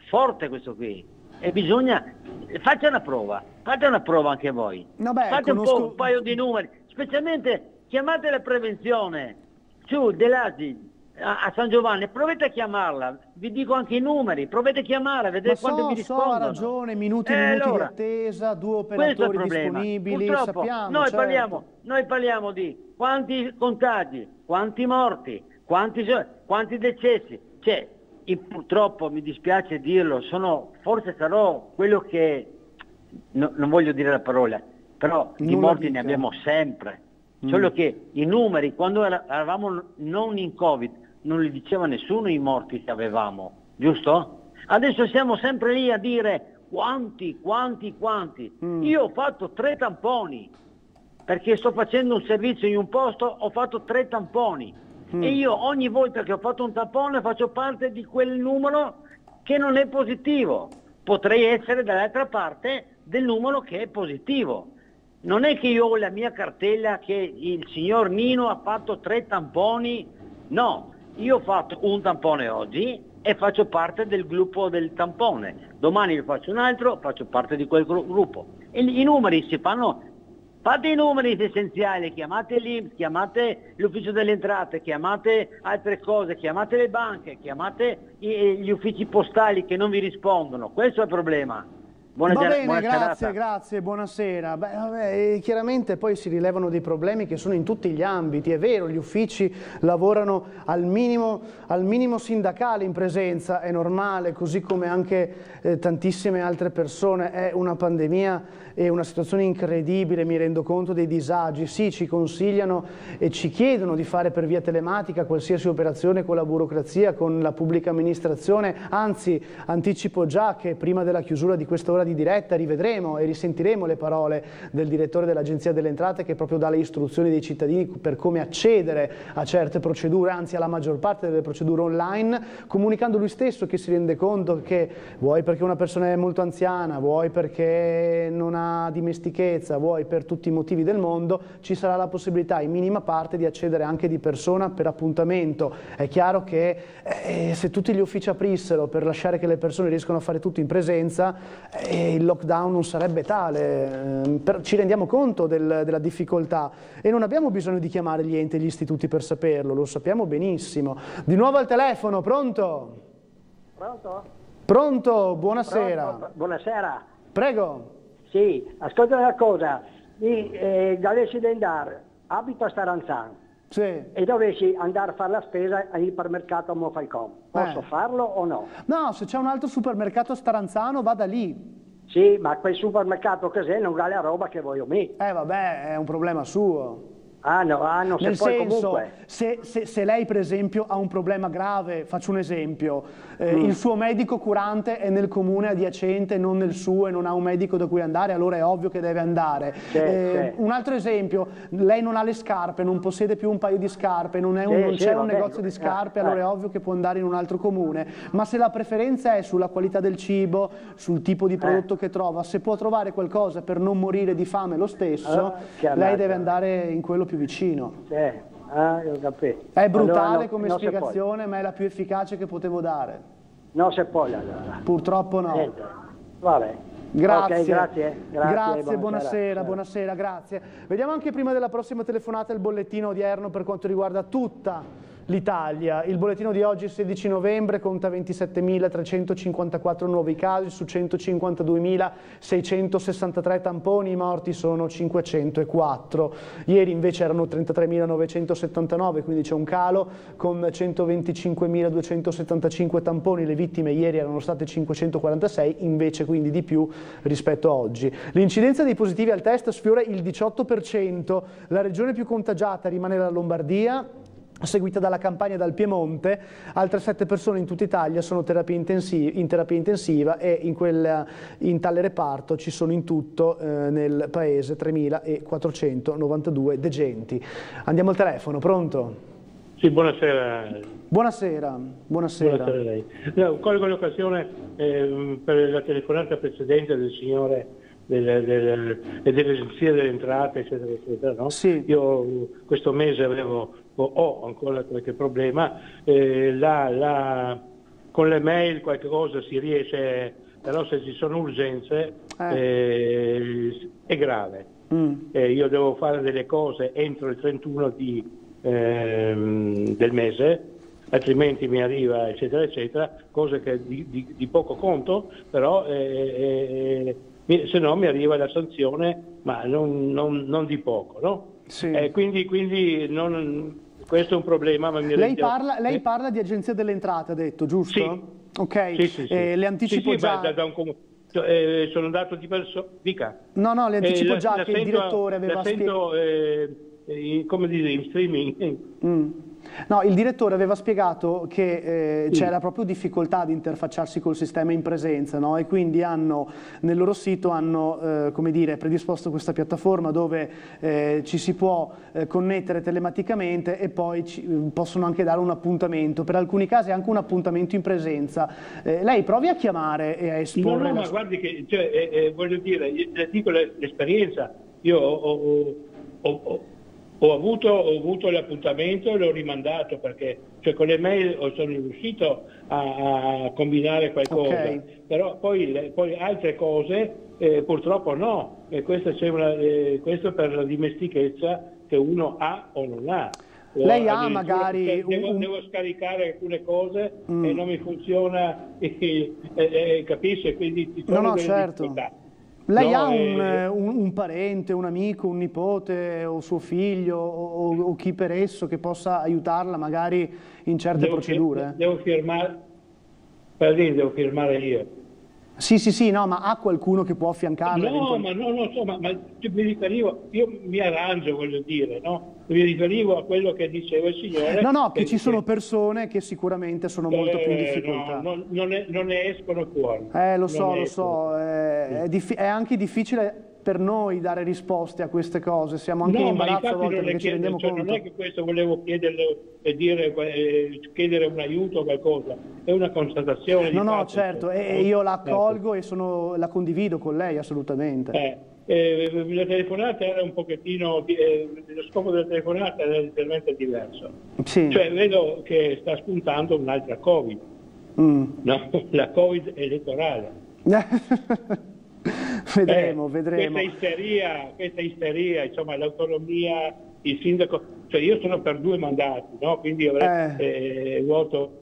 forte questo qui. E bisogna, faccia una prova, fate una prova anche voi. Vabbè, fate conosco... un po' un paio di numeri, specialmente chiamate la prevenzione su dell'A S I a, a San Giovanni, provate a chiamarla, vi dico anche i numeri, provate a chiamare, vedete Ma quanto so, vi rispondono. So, ha ragione, minuti e eh, minuti allora, di attesa, due questo è il operatori problema. disponibili, Purtroppo sappiamo, noi, certo. parliamo, noi parliamo di quanti contagi, quanti morti, quanti, quanti decessi, cioè io, purtroppo mi dispiace dirlo, sono, forse sarò quello che, no, non voglio dire la parola, però di morti ne abbiamo sempre, mm. solo che i numeri, quando era, eravamo non in Covid, non li diceva nessuno i morti che avevamo, giusto? Adesso siamo sempre lì a dire quanti, quanti, quanti. Mm. Io ho fatto tre tamponi, perché sto facendo un servizio in un posto, ho fatto tre tamponi. Mm. E io ogni volta che ho fatto un tampone faccio parte di quel numero che non è positivo. Potrei essere dall'altra parte del numero che è positivo. Non è che io ho la mia cartella che il signor Nino ha fatto tre tamponi, no, io ho fatto un tampone oggi e faccio parte del gruppo del tampone. Domani ne faccio un altro, faccio parte di quel gruppo. E i numeri si fanno... Fate i numeri essenziali, chiamate l'I N P S, chiamate l'ufficio delle entrate, chiamate altre cose, chiamate le banche, chiamate gli uffici postali che non vi rispondono. Questo è il problema. Buona, Va bene, buona grazie, serata. grazie, buonasera. Beh, vabbè, chiaramente poi si rilevano dei problemi che sono in tutti gli ambiti, è vero, gli uffici lavorano al minimo, al minimo sindacale in presenza, è normale, così come anche eh, tantissime altre persone, è una pandemia e una situazione incredibile, mi rendo conto dei disagi, sì, ci consigliano e ci chiedono di fare per via telematica qualsiasi operazione con la burocrazia, con la pubblica amministrazione, anzi anticipo già che prima della chiusura di questa ora di diretta rivedremo e risentiremo le parole del direttore dell'Agenzia delle Entrate che proprio dà le istruzioni dei cittadini per come accedere a certe procedure, anzi alla maggior parte delle procedure online, comunicando lui stesso che si rende conto che vuoi perché una persona è molto anziana, vuoi perché non ha dimestichezza, vuoi per tutti i motivi del mondo, ci sarà la possibilità in minima parte di accedere anche di persona per appuntamento. È chiaro che eh, se tutti gli uffici aprissero per lasciare che le persone riescano a fare tutto in presenza, eh, il lockdown non sarebbe tale, eh, per, ci rendiamo conto del, della difficoltà e non abbiamo bisogno di chiamare gli enti e gli istituti per saperlo, lo sappiamo benissimo. Di nuovo al telefono, pronto? Pronto? Pronto, buonasera. Pronto? Buonasera. Prego. Sì, ascolta una cosa, io eh, dovessi andare, abito a Staranzano, sì. e dovessi andare a fare la spesa all'ipermercato a Monfalcone, posso Eh. farlo o no? No, se c'è un altro supermercato a Staranzano vada lì. Sì, ma quel supermercato cos'è non ha la roba che voglio me. Eh vabbè, è un problema suo. Ah no, ah, non Nel se poi senso, comunque. se, se, se lei per esempio ha un problema grave, faccio un esempio, eh, Mm. il suo medico curante è nel comune adiacente, non nel suo e non ha un medico da cui andare, allora è ovvio che deve andare. Sì, Eh, sì. Un altro esempio, lei non ha le scarpe, non possiede più un paio di scarpe, non, è un- Sì, non sì, c'è va un bene. negozio di scarpe, Eh, allora è eh. ovvio che può andare in un altro comune, ma se la preferenza è sulla qualità del cibo, sul tipo di prodotto che trova, se può trovare qualcosa per non morire di fame lo stesso, Ah, chiaro. lei deve andare in quello più vicino. Sì, ah, ho capito. È brutale Allora, no- come non si può. spiegazione, ma è la più efficace che potevo dare. Non si può allora. Purtroppo no. Niente. Vabbè. Grazie. Ok, grazie. Grazie, Grazie, buonasera, buonasera. buonasera, grazie. Vediamo anche prima della prossima telefonata il bollettino odierno per quanto riguarda tutta l'Italia. Il bollettino di oggi, sedici novembre, conta ventisettemilatrecentocinquantaquattro nuovi casi su centocinquantaduemilaseicentosessantatré tamponi, i morti sono cinquecentoquattro. Ieri invece erano trentatremilanovantosettantanove, quindi c'è un calo con centoventicinquemiladuecentosettantacinque tamponi, le vittime ieri erano state cinquecentoquarantasei, invece quindi di più rispetto a oggi. L'incidenza dei positivi al test sfiora il diciotto per cento, la regione più contagiata rimane la Lombardia, seguita dalla Campania e dal Piemonte. Altre sette persone in tutta Italia sono terapia intensiva, in terapia intensiva e in, quel, in tale reparto ci sono in tutto eh, nel paese tremilaquattrocentonovantadue degenti. Andiamo al telefono, pronto? Sì, buonasera. Buonasera, buonasera. Buonasera a lei. No, colgo l'occasione eh, per la telefonata precedente del signore del, del, dell'agenzia delle entrate, eccetera, eccetera. No? Sì. Io questo mese avevo, ho ancora qualche problema. Eh, la, la, con le mail qualche cosa si riesce, però se ci sono urgenze eh. Eh, è grave. Mm. Eh, io devo fare delle cose entro il trentuno di, ehm, del mese, altrimenti mi arriva eccetera eccetera, cose che di, di, di poco conto, però eh, eh, se no mi arriva la sanzione, ma non, non, non di poco, no? Sì. Eh, quindi quindi non, questo è un problema. Ma mi lei parla, lei parla di Agenzia delle Entrate, ha detto, giusto? Sì. Ok, sì, sì, sì. Eh, le anticipo sì, sì, già... Da, da un, eh, sono andato di persona... Dica. No, no, le anticipo eh, già la, che la il sento, direttore aveva la sento, spiegato... Eh, in, come dire, in streaming. Mm. No, il direttore aveva spiegato che eh, c'era proprio difficoltà di interfacciarsi col sistema in presenza, no? E quindi hanno, nel loro sito hanno eh, come dire, predisposto questa piattaforma dove eh, ci si può eh, connettere telematicamente e poi ci, possono anche dare un appuntamento, per alcuni casi anche un appuntamento in presenza. Eh, lei provi a chiamare e a esporre... No, no, ma guardi che, cioè, eh, eh, voglio dire, le dico l'esperienza, io ho... ho, ho, ho Ho avuto, ho avuto l'appuntamento e l'ho rimandato, perché cioè, con le mail sono riuscito a, a combinare qualcosa, okay. Però poi, poi altre cose eh, purtroppo no, e questo, c'è una, eh, questo per la dimestichezza che uno ha o non ha. Lei ha magari... Devo, un... devo scaricare alcune cose mm. e non mi funziona, eh, eh, eh, capisce? Quindi ci sono no, no, delle certo. difficoltà. Lei no, ha un, eh, un, un parente, un amico, un nipote o suo figlio o, o chi per esso che possa aiutarla magari in certe devo procedure? Fir devo firmare, per dire, devo firmare io. Sì, sì, sì, no, ma ha qualcuno che può affiancarla? No, ma no, no, so, ma, ma mi riferivo, io mi arrangio, voglio dire, no? Mi riferivo a quello che diceva il signore. No, no, che, che ci dice, sono persone che sicuramente sono eh, molto più in difficoltà. No, non, non, è, non ne escono fuori. Eh, lo so, non lo so, è, è, è anche difficile per noi dare risposte a queste cose, siamo anche no, in imbarazzo a volte perché ci rendiamo cioè, conto. Non è che questo volevo chiederle e dire, eh, chiedere un aiuto o qualcosa, è una constatazione. No, di no, fatto, certo, cioè, e io la accolgo ecco. e sono, la condivido con lei assolutamente. Eh, eh, la telefonata era un pochettino, eh, lo scopo della telefonata era leggermente diverso. Sì. Cioè vedo che sta spuntando un'altra Covid, mm. no? La Covid elettorale. Vedremo, eh, vedremo. Questa isteria, questa isteria, insomma, l'autonomia, il sindaco, cioè io sono per due mandati, no? Quindi avrei eh. Eh, voto.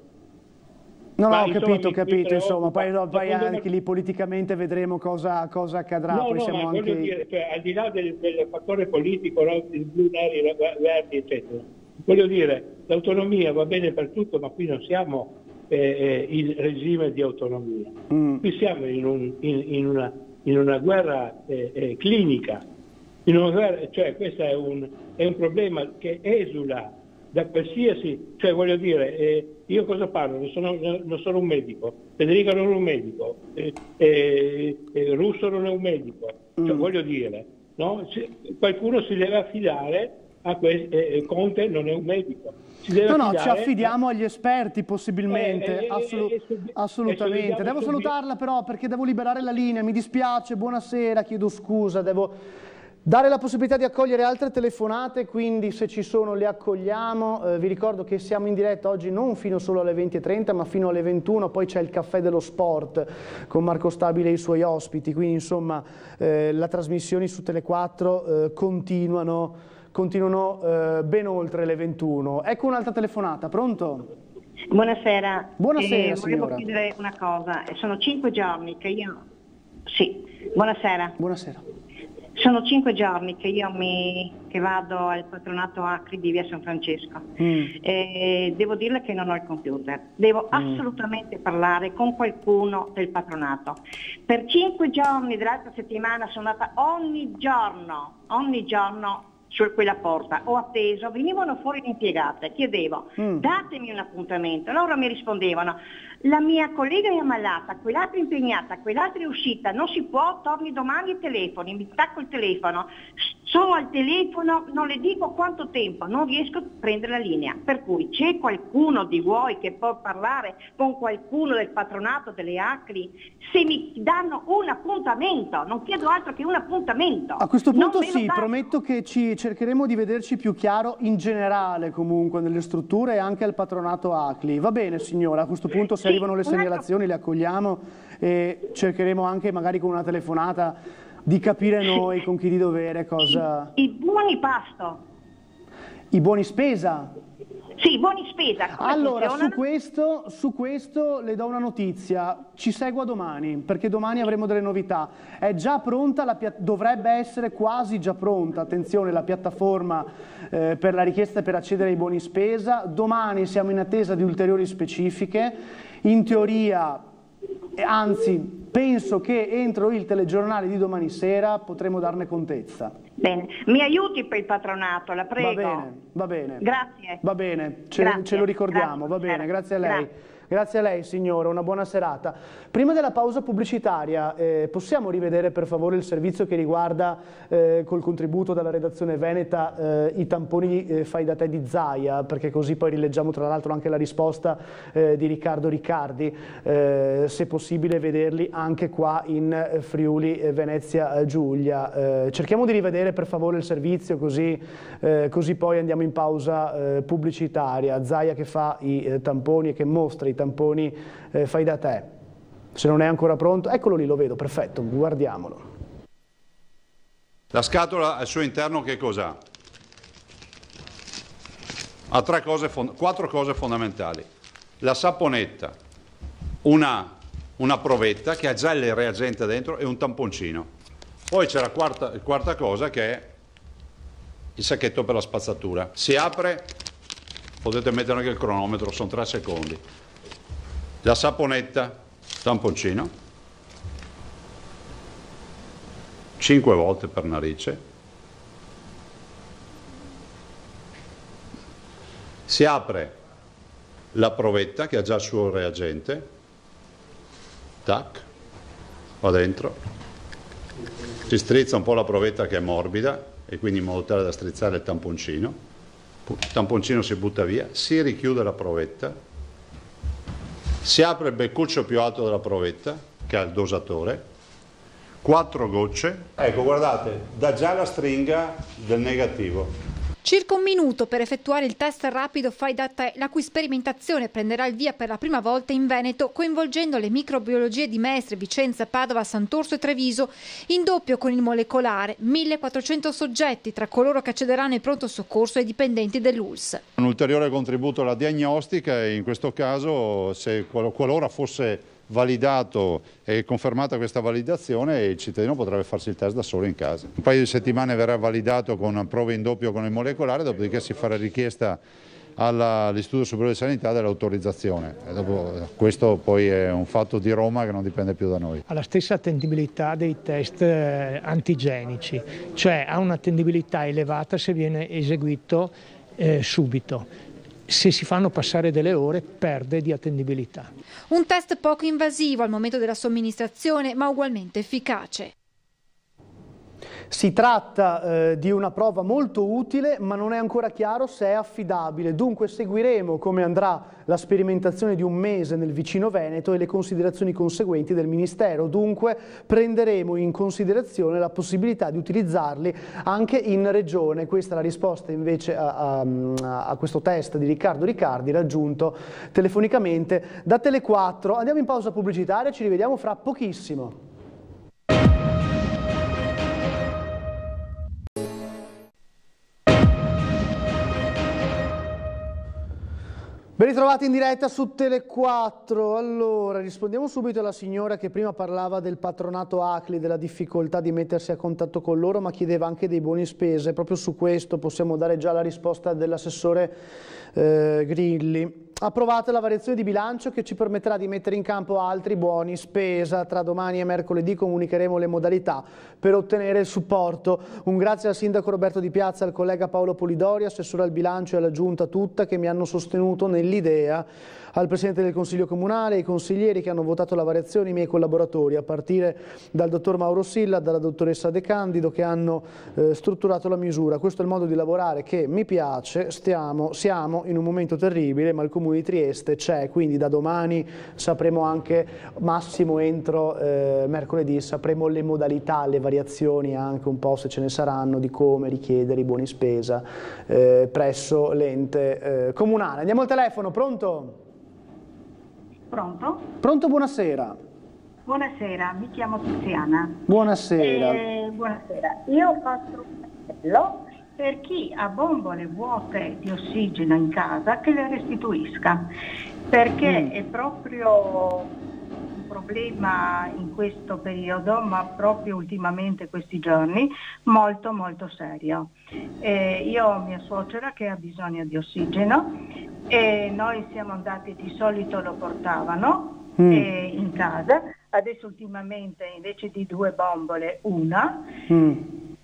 No, no, ho capito, ho capito, insomma, poi, no, poi anche lì politicamente vedremo cosa, cosa accadrà. No, poi no, siamo ma anche... voglio dire, cioè, al di là del, del fattore politico, no? Il blu, neri, verdi, eccetera, voglio dire, l'autonomia va bene per tutto, ma qui non siamo eh, eh, in regime di autonomia, mm. qui siamo in, un, in, in una... in una guerra eh, eh, clinica, in una guerra, cioè questo è un, è un problema che esula da qualsiasi, cioè voglio dire, eh, io cosa parlo? Non sono, non sono un medico, Federica non è un medico, eh, eh, eh, Russo non è un medico, cioè, mm. voglio dire, no? Qualcuno si deve affidare a questo, eh, Conte non è un medico. No, no, ci affidiamo agli esperti possibilmente, eh, assolu eh, eh, assolutamente. Devo salutarla però perché devo liberare la linea, mi dispiace, buonasera, chiedo scusa, devo dare la possibilità di accogliere altre telefonate, quindi se ci sono le accogliamo. Eh, vi ricordo che siamo in diretta oggi non fino solo alle venti e trenta ma fino alle ventuno, poi c'è il caffè dello sport con Marco Stabile e i suoi ospiti, quindi insomma eh, le trasmissioni su Tele quattro eh, continuano. continuano eh, ben oltre le ventuno. Ecco un'altra telefonata, pronto? Buonasera. Buonasera, eh, signora. Volevo chiedere una cosa, sono cinque giorni che io... Sì, buonasera. Buonasera. Sono cinque giorni che io mi che vado al patronato Acri di via San Francesco. Mm. Eh, devo dirle che non ho il computer. Devo mm. assolutamente parlare con qualcuno del patronato. Per cinque giorni dell'altra settimana sono andata ogni giorno, ogni giorno su quella porta, ho atteso, venivano fuori le impiegate, chiedevo mm. datemi un appuntamento, loro mi rispondevano la mia collega è ammalata, quell'altra è impegnata, quell'altra è uscita, non si può, torni domani e telefoni, mi stacco il telefono, sono al telefono, non le dico quanto tempo, non riesco a prendere la linea, per cui c'è qualcuno di voi che può parlare con qualcuno del patronato delle Acri, se mi danno un appuntamento, non chiedo altro che un appuntamento. A questo punto sì, prometto che ci, cercheremo di vederci più chiaro in generale comunque nelle strutture e anche al patronato A C L I. Va bene signora, a questo punto se arrivano le segnalazioni le accogliamo e cercheremo anche magari con una telefonata di capire noi con chi di dovere cosa... I buoni pasto. I buoni spesa? Sì, buoni spesa. Come allora, su funzionano? questo, su questo le do una notizia, ci segua domani, perché domani avremo delle novità. È già pronta, la dovrebbe essere quasi già pronta, attenzione, la piattaforma eh, per la richiesta per accedere ai buoni spesa. Domani siamo in attesa di ulteriori specifiche, in teoria, anzi penso che entro il telegiornale di domani sera potremo darne contezza. Bene, mi aiuti per il patronato, la prego. Va bene, va bene. Grazie. Va bene, ce, Grazie. ce lo ricordiamo, Grazie. va bene, grazie a lei. Grazie. Grazie a lei signora, una buona serata. Prima della pausa pubblicitaria eh, possiamo rivedere per favore il servizio che riguarda eh, col contributo dalla redazione veneta eh, i tamponi eh, fai da te di Zaia, perché così poi rileggiamo tra l'altro anche la risposta eh, di Riccardo Riccardi, eh, se possibile vederli anche qua in Friuli eh, Venezia Giulia. Eh, cerchiamo di rivedere per favore il servizio così, eh, così poi andiamo in pausa eh, pubblicitaria. Zaia che fa i eh, tamponi e che mostra i tamponi eh, fai da te. Se non è ancora pronto, eccolo lì, lo vedo, perfetto, guardiamolo. La scatola al suo interno che cos'ha? Ha tre cose, quattro cose fondamentali. La saponetta, una, una provetta che ha già il reagente dentro e un tamponcino. Poi c'è la quarta, quarta cosa che è il sacchetto per la spazzatura. Si apre, potete mettere anche il cronometro, sono tre secondi. La saponetta, tamponcino, cinque volte per narice, si apre la provetta che ha già il suo reagente, tac, va dentro, si strizza un po' la provetta che è morbida e quindi in modo tale da strizzare il tamponcino, il tamponcino si butta via, si richiude la provetta, si apre il beccuccio più alto della provetta, che ha il dosatore, quattro gocce, ecco guardate, dà già la stringa del negativo. Circa un minuto per effettuare il test rapido fai da te, la cui sperimentazione prenderà il via per la prima volta in Veneto, coinvolgendo le microbiologie di Mestre, Vicenza, Padova, Sant'Orso e Treviso, in doppio con il molecolare, millequattrocento soggetti tra coloro che accederanno in pronto soccorso e i dipendenti dell'U L S. Un ulteriore contributo alla diagnostica e in questo caso, se qualora fosse validato e confermata questa validazione, il cittadino potrebbe farsi il test da solo in casa. Un paio di settimane verrà validato con prove in doppio con il molecolare, dopodiché si farà richiesta all'Istituto Superiore di Sanità dell'autorizzazione. E dopo, questo poi è un fatto di Roma che non dipende più da noi. Ha la stessa attendibilità dei test eh, antigenici, cioè ha un'attendibilità elevata se viene eseguito eh, subito. Se si fanno passare delle ore perde di attendibilità. Un test poco invasivo al momento della somministrazione, ma ugualmente efficace. Si tratta eh, di una prova molto utile, ma non è ancora chiaro se è affidabile. Dunque seguiremo come andrà la sperimentazione di un mese nel vicino Veneto e le considerazioni conseguenti del Ministero. Dunque prenderemo in considerazione la possibilità di utilizzarli anche in regione. Questa è la risposta invece a, a, a questo test di Riccardo Riccardi, raggiunto telefonicamente da Tele quattro. Andiamo in pausa pubblicitaria, ci rivediamo fra pochissimo. Ben ritrovati in diretta su Tele quattro. Allora, rispondiamo subito alla signora che prima parlava del patronato A C L I, della difficoltà di mettersi a contatto con loro, ma chiedeva anche dei buoni spese. Proprio su questo possiamo dare già la risposta dell'assessore eh, Grilli. Approvata la variazione di bilancio che ci permetterà di mettere in campo altri buoni spesa. Tra domani e mercoledì comunicheremo le modalità per ottenere il supporto. Un grazie al sindaco Roberto Di Piazza, al collega Paolo Polidori, assessore al bilancio e alla giunta tutta che mi hanno sostenuto nell'idea, al Presidente del Consiglio Comunale, ai consiglieri che hanno votato la variazione, i miei collaboratori, a partire dal dottor Mauro Silla, dalla dottoressa De Candido, che hanno eh, strutturato la misura. Questo è il modo di lavorare che mi piace. Stiamo, siamo in un momento terribile, ma il Comune Comune di Trieste c'è, quindi da domani sapremo anche, massimo entro eh, mercoledì, sapremo le modalità, le variazioni anche un po', se ce ne saranno, di come richiedere i buoni spesa eh, presso l'ente eh, comunale. Andiamo al telefono, pronto? Pronto? Pronto, buonasera. Buonasera, mi chiamo Tiziana. Buonasera. Eh, buonasera. Io faccio un appello per chi ha bombole vuote di ossigeno in casa che le restituisca, perché mm. è proprio un problema in questo periodo, ma proprio ultimamente questi giorni, molto molto serio. Eh, io ho mia suocera che ha bisogno di ossigeno e noi siamo andati, di solito lo portavano mm. eh, in casa, adesso ultimamente invece di due bombole una, mm.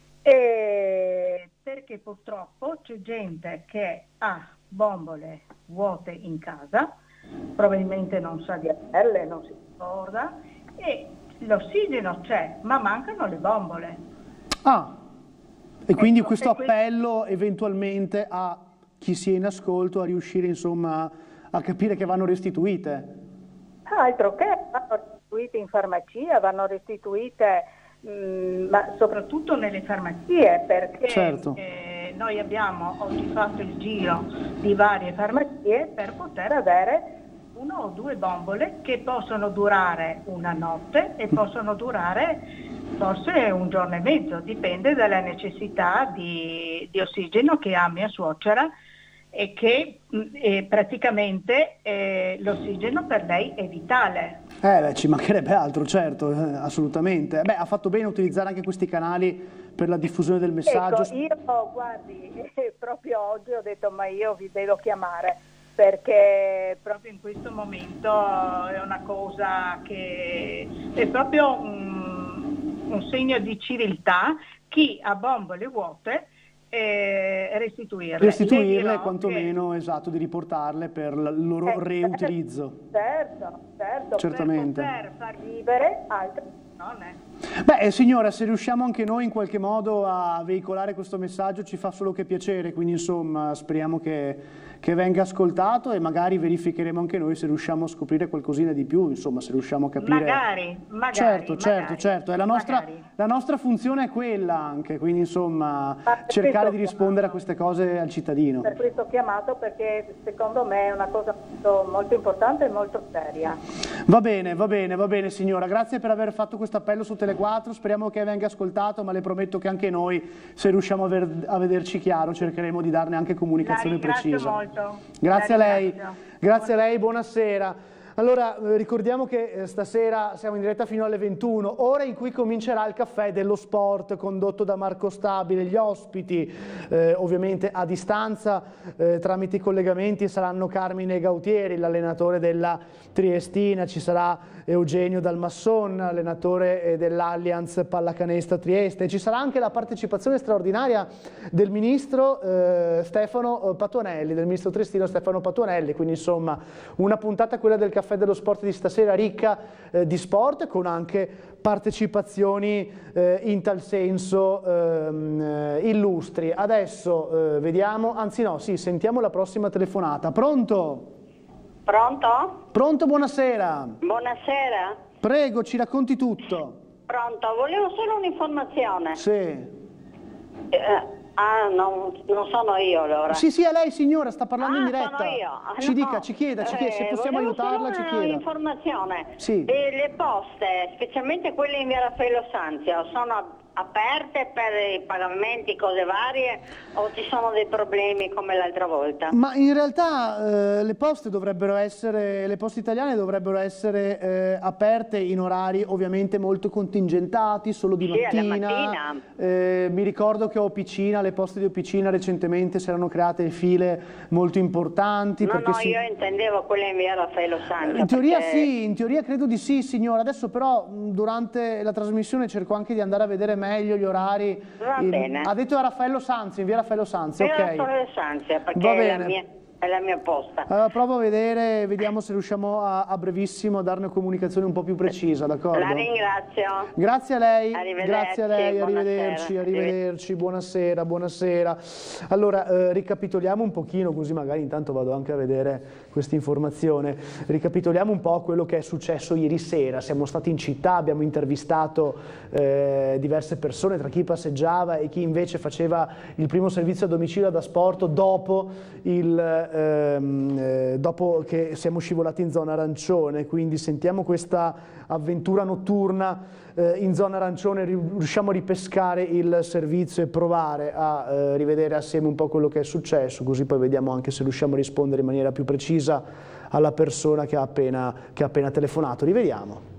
e perché purtroppo c'è gente che ha bombole vuote in casa, probabilmente non sa di averle, non si ricorda, e l'ossigeno c'è, ma mancano le bombole. Ah, e quindi ecco, questo e appello eventualmente a chi sia in ascolto a riuscire insomma a capire che vanno restituite. Altro che vanno restituite in farmacia, vanno restituite mh, ma soprattutto nelle farmacie, perché certo. eh, noi abbiamo oggi fatto il giro di varie farmacie per poter avere una o due bombole che possono durare una notte e possono durare forse un giorno e mezzo, dipende dalla necessità di, di ossigeno che ha mia suocera, e che eh, praticamente eh, l'ossigeno per lei è vitale. Eh beh, ci mancherebbe altro, certo, eh, assolutamente. Beh, ha fatto bene utilizzare anche questi canali per la diffusione del messaggio. Ecco, io guardi, eh, proprio oggi ho detto ma io vi devo chiamare, perché proprio in questo momento è una cosa che è proprio un, un segno di civiltà, chi ha bombole vuote e restituirle. Restituirle, quantomeno, che... esatto, di riportarle per il loro eh, reutilizzo. Certo, certo, certamente. Per poter far vivere altre persone. Beh, signora, se riusciamo anche noi in qualche modo a veicolare questo messaggio ci fa solo che piacere, quindi insomma speriamo che, che venga ascoltato e magari verificheremo anche noi se riusciamo a scoprire qualcosina di più, insomma se riusciamo a capire. Magari, magari. Certo, magari, certo, certo, è la nostra, la nostra funzione è quella anche, quindi insomma cercare di rispondere a queste cose al cittadino. Per questo ho chiamato, perché secondo me è una cosa molto, molto importante e molto seria. Va bene, va bene, va bene signora, grazie per aver fatto questo appello su Tele quattro, speriamo che venga ascoltato, ma le prometto che anche noi, se riusciamo a, ver a vederci chiaro, cercheremo di darne anche comunicazione precisa. Molto. Grazie a lei, grazie a lei, buonasera. Allora, eh, ricordiamo che eh, stasera siamo in diretta fino alle ventuno, ora in cui comincerà il caffè dello sport condotto da Marco Stabile. Gli ospiti, eh, ovviamente a distanza, eh, tramite i collegamenti, saranno Carmine Gautieri, l'allenatore della Triestina, ci sarà Eugenio Dalmasson, allenatore eh, dell'Allianz Pallacanestro Trieste, ci sarà anche la partecipazione straordinaria del ministro eh, Stefano Patuanelli, del ministro triestino Stefano Patuanelli, quindi insomma una puntata, quella del caffè dello sport di stasera, ricca eh, di sport, con anche partecipazioni eh, in tal senso ehm, eh, illustri. Adesso eh, vediamo, anzi no, sì, sentiamo la prossima telefonata. Pronto? Pronto? Pronto, buonasera. Buonasera. Prego, ci racconti tutto. Pronto, volevo solo un'informazione. Sì. Eh, Ah, non, non sono io allora. Sì, sì, a lei signora, sta parlando ah, in diretta. Sono io. Ah, ci no. dica, ci chieda, ci chieda, se eh, possiamo aiutarla, ci chieda. Un'informazione. Sì. E le poste, specialmente quelle in via Raffaello Sanzio, sono aperte per i pagamenti, cose varie, o ci sono dei problemi come l'altra volta? Ma in realtà eh, le poste dovrebbero essere, le poste italiane dovrebbero essere eh, aperte in orari ovviamente molto contingentati, solo di sì, mattina. Alla mattina. Eh, mi ricordo che a Opicina, le poste di Opicina recentemente si erano create file molto importanti. No, perché no, si... io intendevo quelle in via Raffaello Sanzio. In teoria perché... sì, in teoria credo di sì signora, adesso però durante la trasmissione cerco anche di andare a vedere meglio gli orari. Va in... bene. Ha detto a Raffaello Sanzio, in via Raffaello Sanzio, via ok. Raffaello Sanzio, perché Va bene. la mia... è la mia posta. Allora, provo a vedere, vediamo se riusciamo a, a brevissimo a darne una comunicazione un po' più precisa, d'accordo? La ringrazio. Grazie a lei, Arrivederci, grazie a lei, arrivederci, buonasera. arrivederci, buonasera, buonasera. Allora, eh, ricapitoliamo un pochino, così magari intanto vado anche a vedere questa informazione. Ricapitoliamo un po' quello che è successo ieri sera. Siamo stati in città, abbiamo intervistato eh, diverse persone, tra chi passeggiava e chi invece faceva il primo servizio a domicilio da asporto dopo il Ehm, eh, dopo che siamo scivolati in zona arancione, quindi sentiamo questa avventura notturna eh, in zona arancione, riusciamo a ripescare il servizio e provare a eh, rivedere assieme un po' quello che è successo, così poi vediamo anche se riusciamo a rispondere in maniera più precisa alla persona che ha appena, che ha appena telefonato. Rivediamo.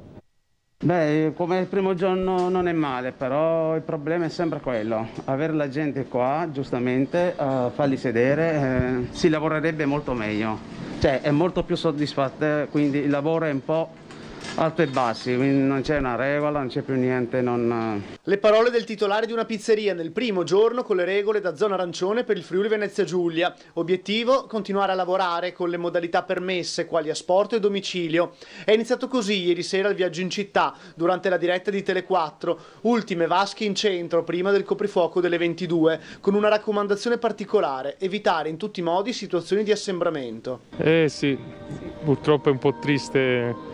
Beh, come il primo giorno non è male, però il problema è sempre quello, avere la gente qua, giustamente, uh, farli sedere, eh, si lavorerebbe molto meglio, cioè è molto più soddisfatta, quindi il lavoro è un po' alto e bassi, quindi non c'è una regola, non c'è più niente. Non... Le parole del titolare di una pizzeria nel primo giorno con le regole da zona arancione per il Friuli Venezia Giulia. Obiettivo: continuare a lavorare con le modalità permesse quali asporto e domicilio. È iniziato così ieri sera il viaggio in città durante la diretta di Tele quattro, ultime vasche in centro prima del coprifuoco delle ventidue, con una raccomandazione particolare: evitare in tutti i modi situazioni di assembramento. Eh sì, purtroppo è un po' triste,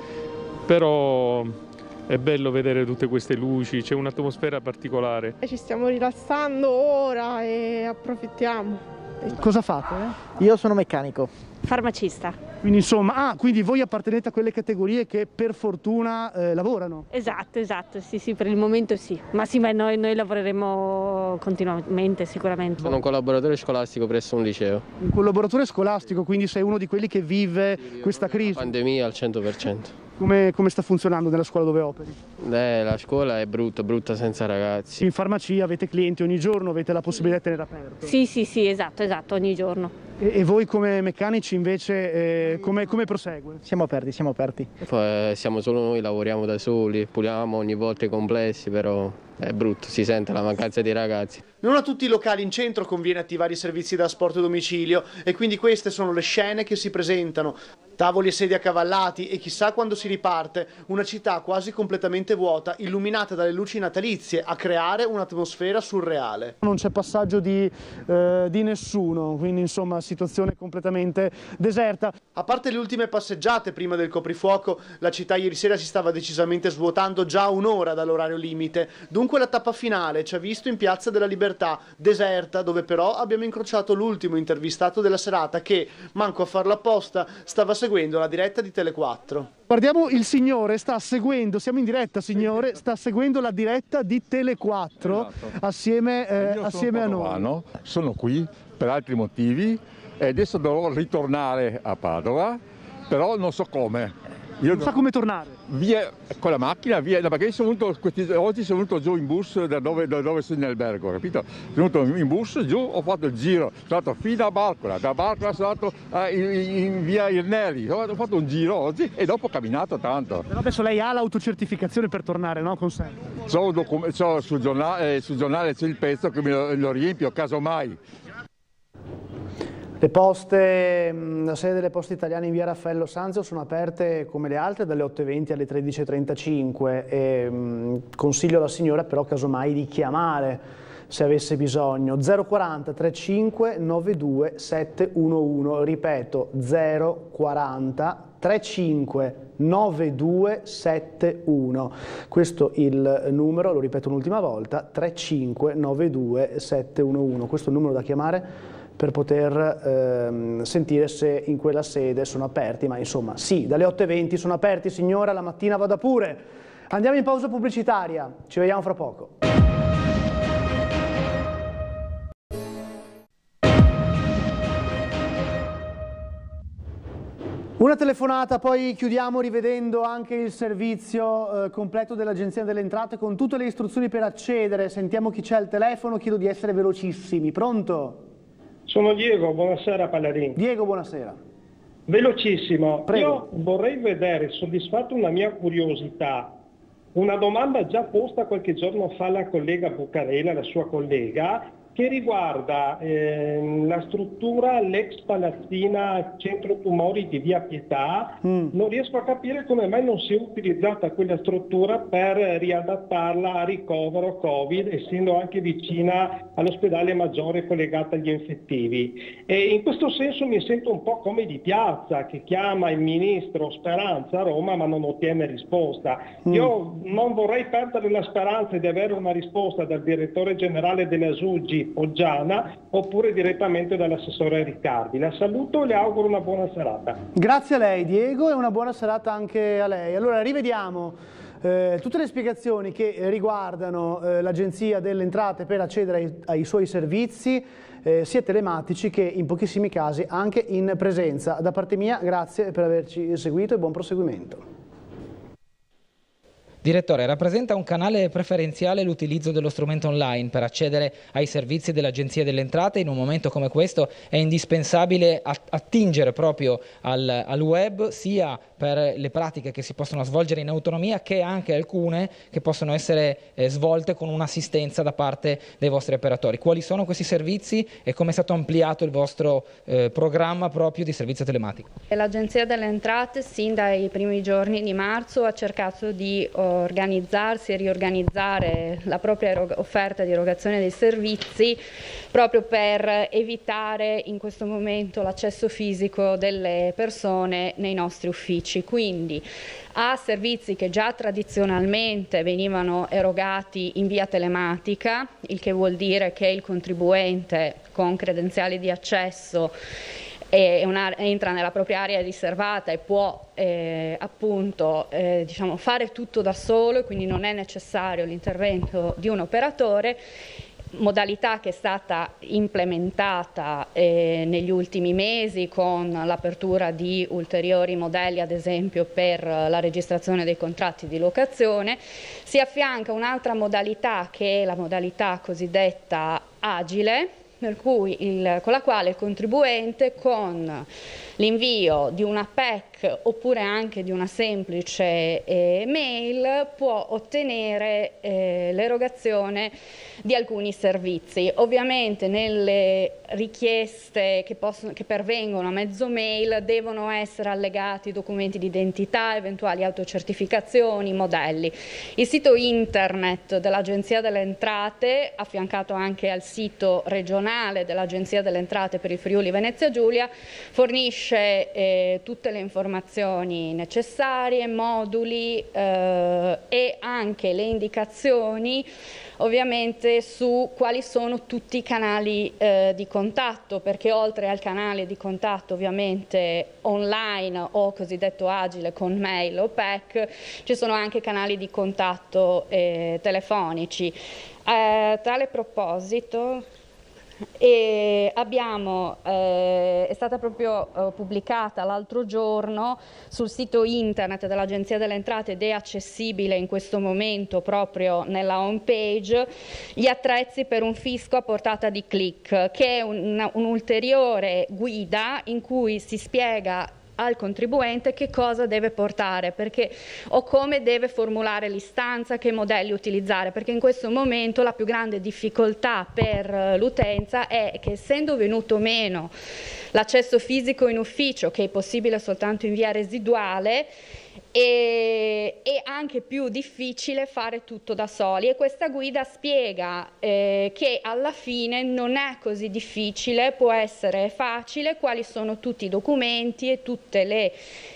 però è bello vedere tutte queste luci, c'è un'atmosfera particolare. Ci stiamo rilassando ora e approfittiamo. Cosa fate? Eh? Io sono meccanico. Farmacista. Quindi insomma, ah, quindi voi appartenete a quelle categorie che per fortuna eh, lavorano? Esatto, esatto, sì, sì, per il momento sì. Ma sì, ma noi, noi lavoreremo continuamente sicuramente. Sono un collaboratore scolastico presso un liceo. Un collaboratore scolastico, quindi sei uno di quelli che vive questa crisi? La pandemia al cento per cento. Come, come sta funzionando nella scuola dove operi? Eh, la scuola è brutta, brutta senza ragazzi. In farmacia avete clienti ogni giorno, avete la possibilità di tenere aperto? Sì, sì, sì, esatto, esatto, ogni giorno. E, e voi come meccanici invece eh, come, come prosegue? Siamo aperti, siamo aperti. Poi siamo solo noi, lavoriamo da soli, puliamo ogni volta i complessi, però è brutto, si sente la mancanza di ragazzi. Non a tutti i locali in centro conviene attivare i servizi da asporto a domicilio e quindi queste sono le scene che si presentano. Tavoli e sedie accavallati e chissà quando si riparte, una città quasi completamente vuota, illuminata dalle luci natalizie, a creare un'atmosfera surreale. Non c'è passaggio di, eh, di nessuno, quindi insomma situazione completamente deserta. A parte le ultime passeggiate prima del coprifuoco, la città ieri sera si stava decisamente svuotando già un'ora dall'orario limite. Dunque la tappa finale ci ha visto in Piazza della Libertà, deserta, dove però abbiamo incrociato l'ultimo intervistato della serata che, manco a farlo apposta, stava seguendo la diretta di Tele quattro. Guardiamo, il signore sta seguendo, siamo in diretta signore, sta seguendo la diretta di Tele quattro, esatto, assieme, eh, assieme a noi. Sono qui per altri motivi e adesso dovrò ritornare a Padova, però non so come. Io non so come tornare? Via con la macchina, via, no, perché sono venuto, questi, oggi sono venuto giù in bus da dove, da dove sono in albergo, capito? Sono venuto in bus giù, ho fatto il giro, sono andato fino a Barcola, da Barcola sono andato eh, in, in via Irnelli, ho fatto un giro oggi e dopo ho camminato tanto. Però adesso lei ha l'autocertificazione per tornare, no? Con sé? So, so, sul, giornale, sul giornale c'è il pezzo che me lo, lo riempio, casomai. Le poste, la sede delle poste italiane in via Raffaello Sanzio sono aperte come le altre dalle otto e venti alle tredici e trentacinque e mh, consiglio alla signora però casomai di chiamare se avesse bisogno. Zero quaranta trentacinque novantadue settecentoundici, ripeto zero quaranta trentacinque novantadue settecentoundici, questo il numero, lo ripeto un'ultima volta, trentacinque novantadue settecentoundici, questo è il numero da chiamare per poter ehm, sentire se in quella sede sono aperti, ma insomma sì, dalle otto e venti sono aperti signora, la mattina vada pure. Andiamo in pausa pubblicitaria, ci vediamo fra poco. Una telefonata, poi chiudiamo rivedendo anche il servizio eh, completo dell'Agenzia delle Entrate con tutte le istruzioni per accedere. Sentiamo chi c'è al telefono, chiedo di essere velocissimi. Pronto? Sono Diego, buonasera Pallarin. Diego, buonasera. Velocissimo. Prego. Io vorrei vedere soddisfatto una mia curiosità. Una domanda già posta qualche giorno fa alla collega Buccarella, la sua collega, che riguarda eh, la struttura, l'ex palazzina centro tumori di via Pietà. Mm. Non riesco a capire come mai non si è utilizzata quella struttura per riadattarla a ricovero Covid, essendo anche vicina all'ospedale maggiore collegata agli infettivi. E in questo senso mi sento un po' come Di Piazza, che chiama il ministro Speranza a Roma ma non ottiene risposta. Mm. Io non vorrei perdere la speranza di avere una risposta dal direttore generale della S U G I Foggiana oppure direttamente dall'assessore Riccardi. La saluto e le auguro una buona serata. Grazie a lei Diego e una buona serata anche a lei. Allora rivediamo eh, tutte le spiegazioni che riguardano eh, l'Agenzia delle Entrate per accedere ai, ai suoi servizi eh, sia telematici che in pochissimi casi anche in presenza. Da parte mia grazie per averci seguito e buon proseguimento. Direttore, rappresenta un canale preferenziale l'utilizzo dello strumento online per accedere ai servizi dell'Agenzia delle Entrate? In un momento come questo è indispensabile attingere proprio al, al web, sia per le pratiche che si possono svolgere in autonomia che anche alcune che possono essere eh, svolte con un'assistenza da parte dei vostri operatori. Quali sono questi servizi e come è stato ampliato il vostro eh, programma proprio di servizio telematico? L'Agenzia delle Entrate sin dai primi giorni di marzo ha cercato di oh, organizzarsi e riorganizzare la propria offerta di erogazione dei servizi proprio per evitare in questo momento l'accesso fisico delle persone nei nostri uffici. Quindi a servizi che già tradizionalmente venivano erogati in via telematica, il che vuol dire che il contribuente con credenziali di accesso e una, entra nella propria area riservata e può eh, appunto eh, diciamo, fare tutto da solo e quindi non è necessario l'intervento di un operatore, modalità che è stata implementata eh, negli ultimi mesi con l'apertura di ulteriori modelli, ad esempio per la registrazione dei contratti di locazione. Si affianca un'altra modalità che è la modalità cosiddetta agile, per cui il, con la quale il contribuente con l'invio di una P E C oppure anche di una semplice eh, mail può ottenere eh, l'erogazione di alcuni servizi. Ovviamente nelle richieste che, possono, che pervengono a mezzo mail devono essere allegati documenti di identità, eventuali autocertificazioni, modelli. Il sito internet dell'Agenzia delle Entrate, affiancato anche al sito regionale dell'Agenzia delle Entrate per il Friuli Venezia Giulia, fornisce eh, tutte le informazioni necessarie, moduli eh, e anche le indicazioni ovviamente su quali sono tutti i canali eh, di contatto, perché oltre al canale di contatto ovviamente online o cosiddetto agile con mail o P E C, ci sono anche canali di contatto eh, telefonici. A tale proposito E abbiamo, eh, è stata proprio eh, pubblicata l'altro giorno sul sito internet dell'Agenzia delle Entrate ed è accessibile in questo momento proprio nella home page, gli attrezzi per un fisco a portata di click, che è un'ulteriore guida in cui si spiega al contribuente che cosa deve portare perché, o come deve formulare l'istanza, che modelli utilizzare, perché in questo momento la più grande difficoltà per l'utenza è che, essendo venuto meno l'accesso fisico in ufficio, che è possibile soltanto in via residuale, e è anche più difficile fare tutto da soli, e questa guida spiega eh, che alla fine non è così difficile, può essere facile, quali sono tutti i documenti e tutte le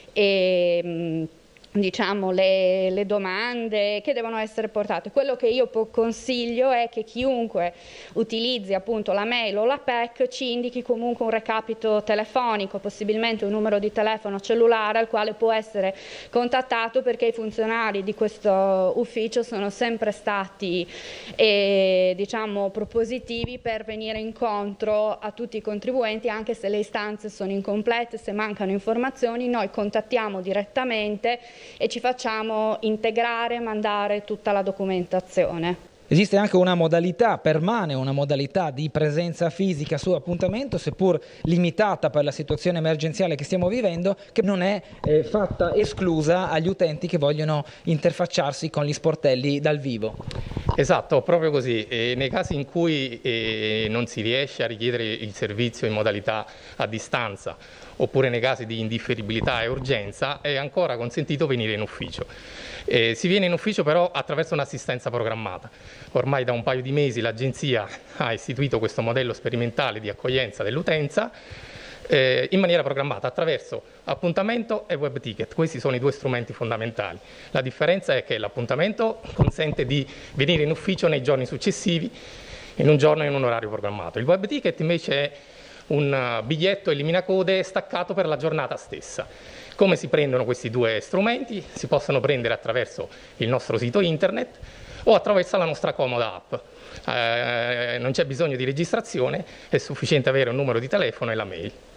eh, diciamo le, le domande che devono essere portate. Quello che io consiglio è che chiunque utilizzi appunto la mail o la P E C ci indichi comunque un recapito telefonico, possibilmente un numero di telefono cellulare al quale può essere contattato, perché i funzionari di questo ufficio sono sempre stati eh, diciamo propositivi per venire incontro a tutti i contribuenti, anche se le istanze sono incomplete, se mancano informazioni noi contattiamo direttamente e ci facciamo integrare e mandare tutta la documentazione. Esiste anche una modalità, permane una modalità di presenza fisica su appuntamento, seppur limitata per la situazione emergenziale che stiamo vivendo, che non è eh, fatta esclusa agli utenti che vogliono interfacciarsi con gli sportelli dal vivo. Esatto, proprio così. E nei casi in cui eh, non si riesce a richiedere il servizio in modalità a distanza, oppure nei casi di indifferibilità e urgenza, è ancora consentito venire in ufficio. Eh, si viene in ufficio però attraverso un'assistenza programmata. Ormai da un paio di mesi l'Agenzia ha istituito questo modello sperimentale di accoglienza dell'utenza eh, in maniera programmata attraverso appuntamento e web ticket. Questi sono i due strumenti fondamentali. La differenza è che l'appuntamento consente di venire in ufficio nei giorni successivi, in un giorno e in un orario programmato. Il web ticket invece è un biglietto eliminacode staccato per la giornata stessa. Come si prendono questi due strumenti? Si possono prendere attraverso il nostro sito internet o attraverso la nostra comoda app. Eh, non c'è bisogno di registrazione, è sufficiente avere un numero di telefono e la mail.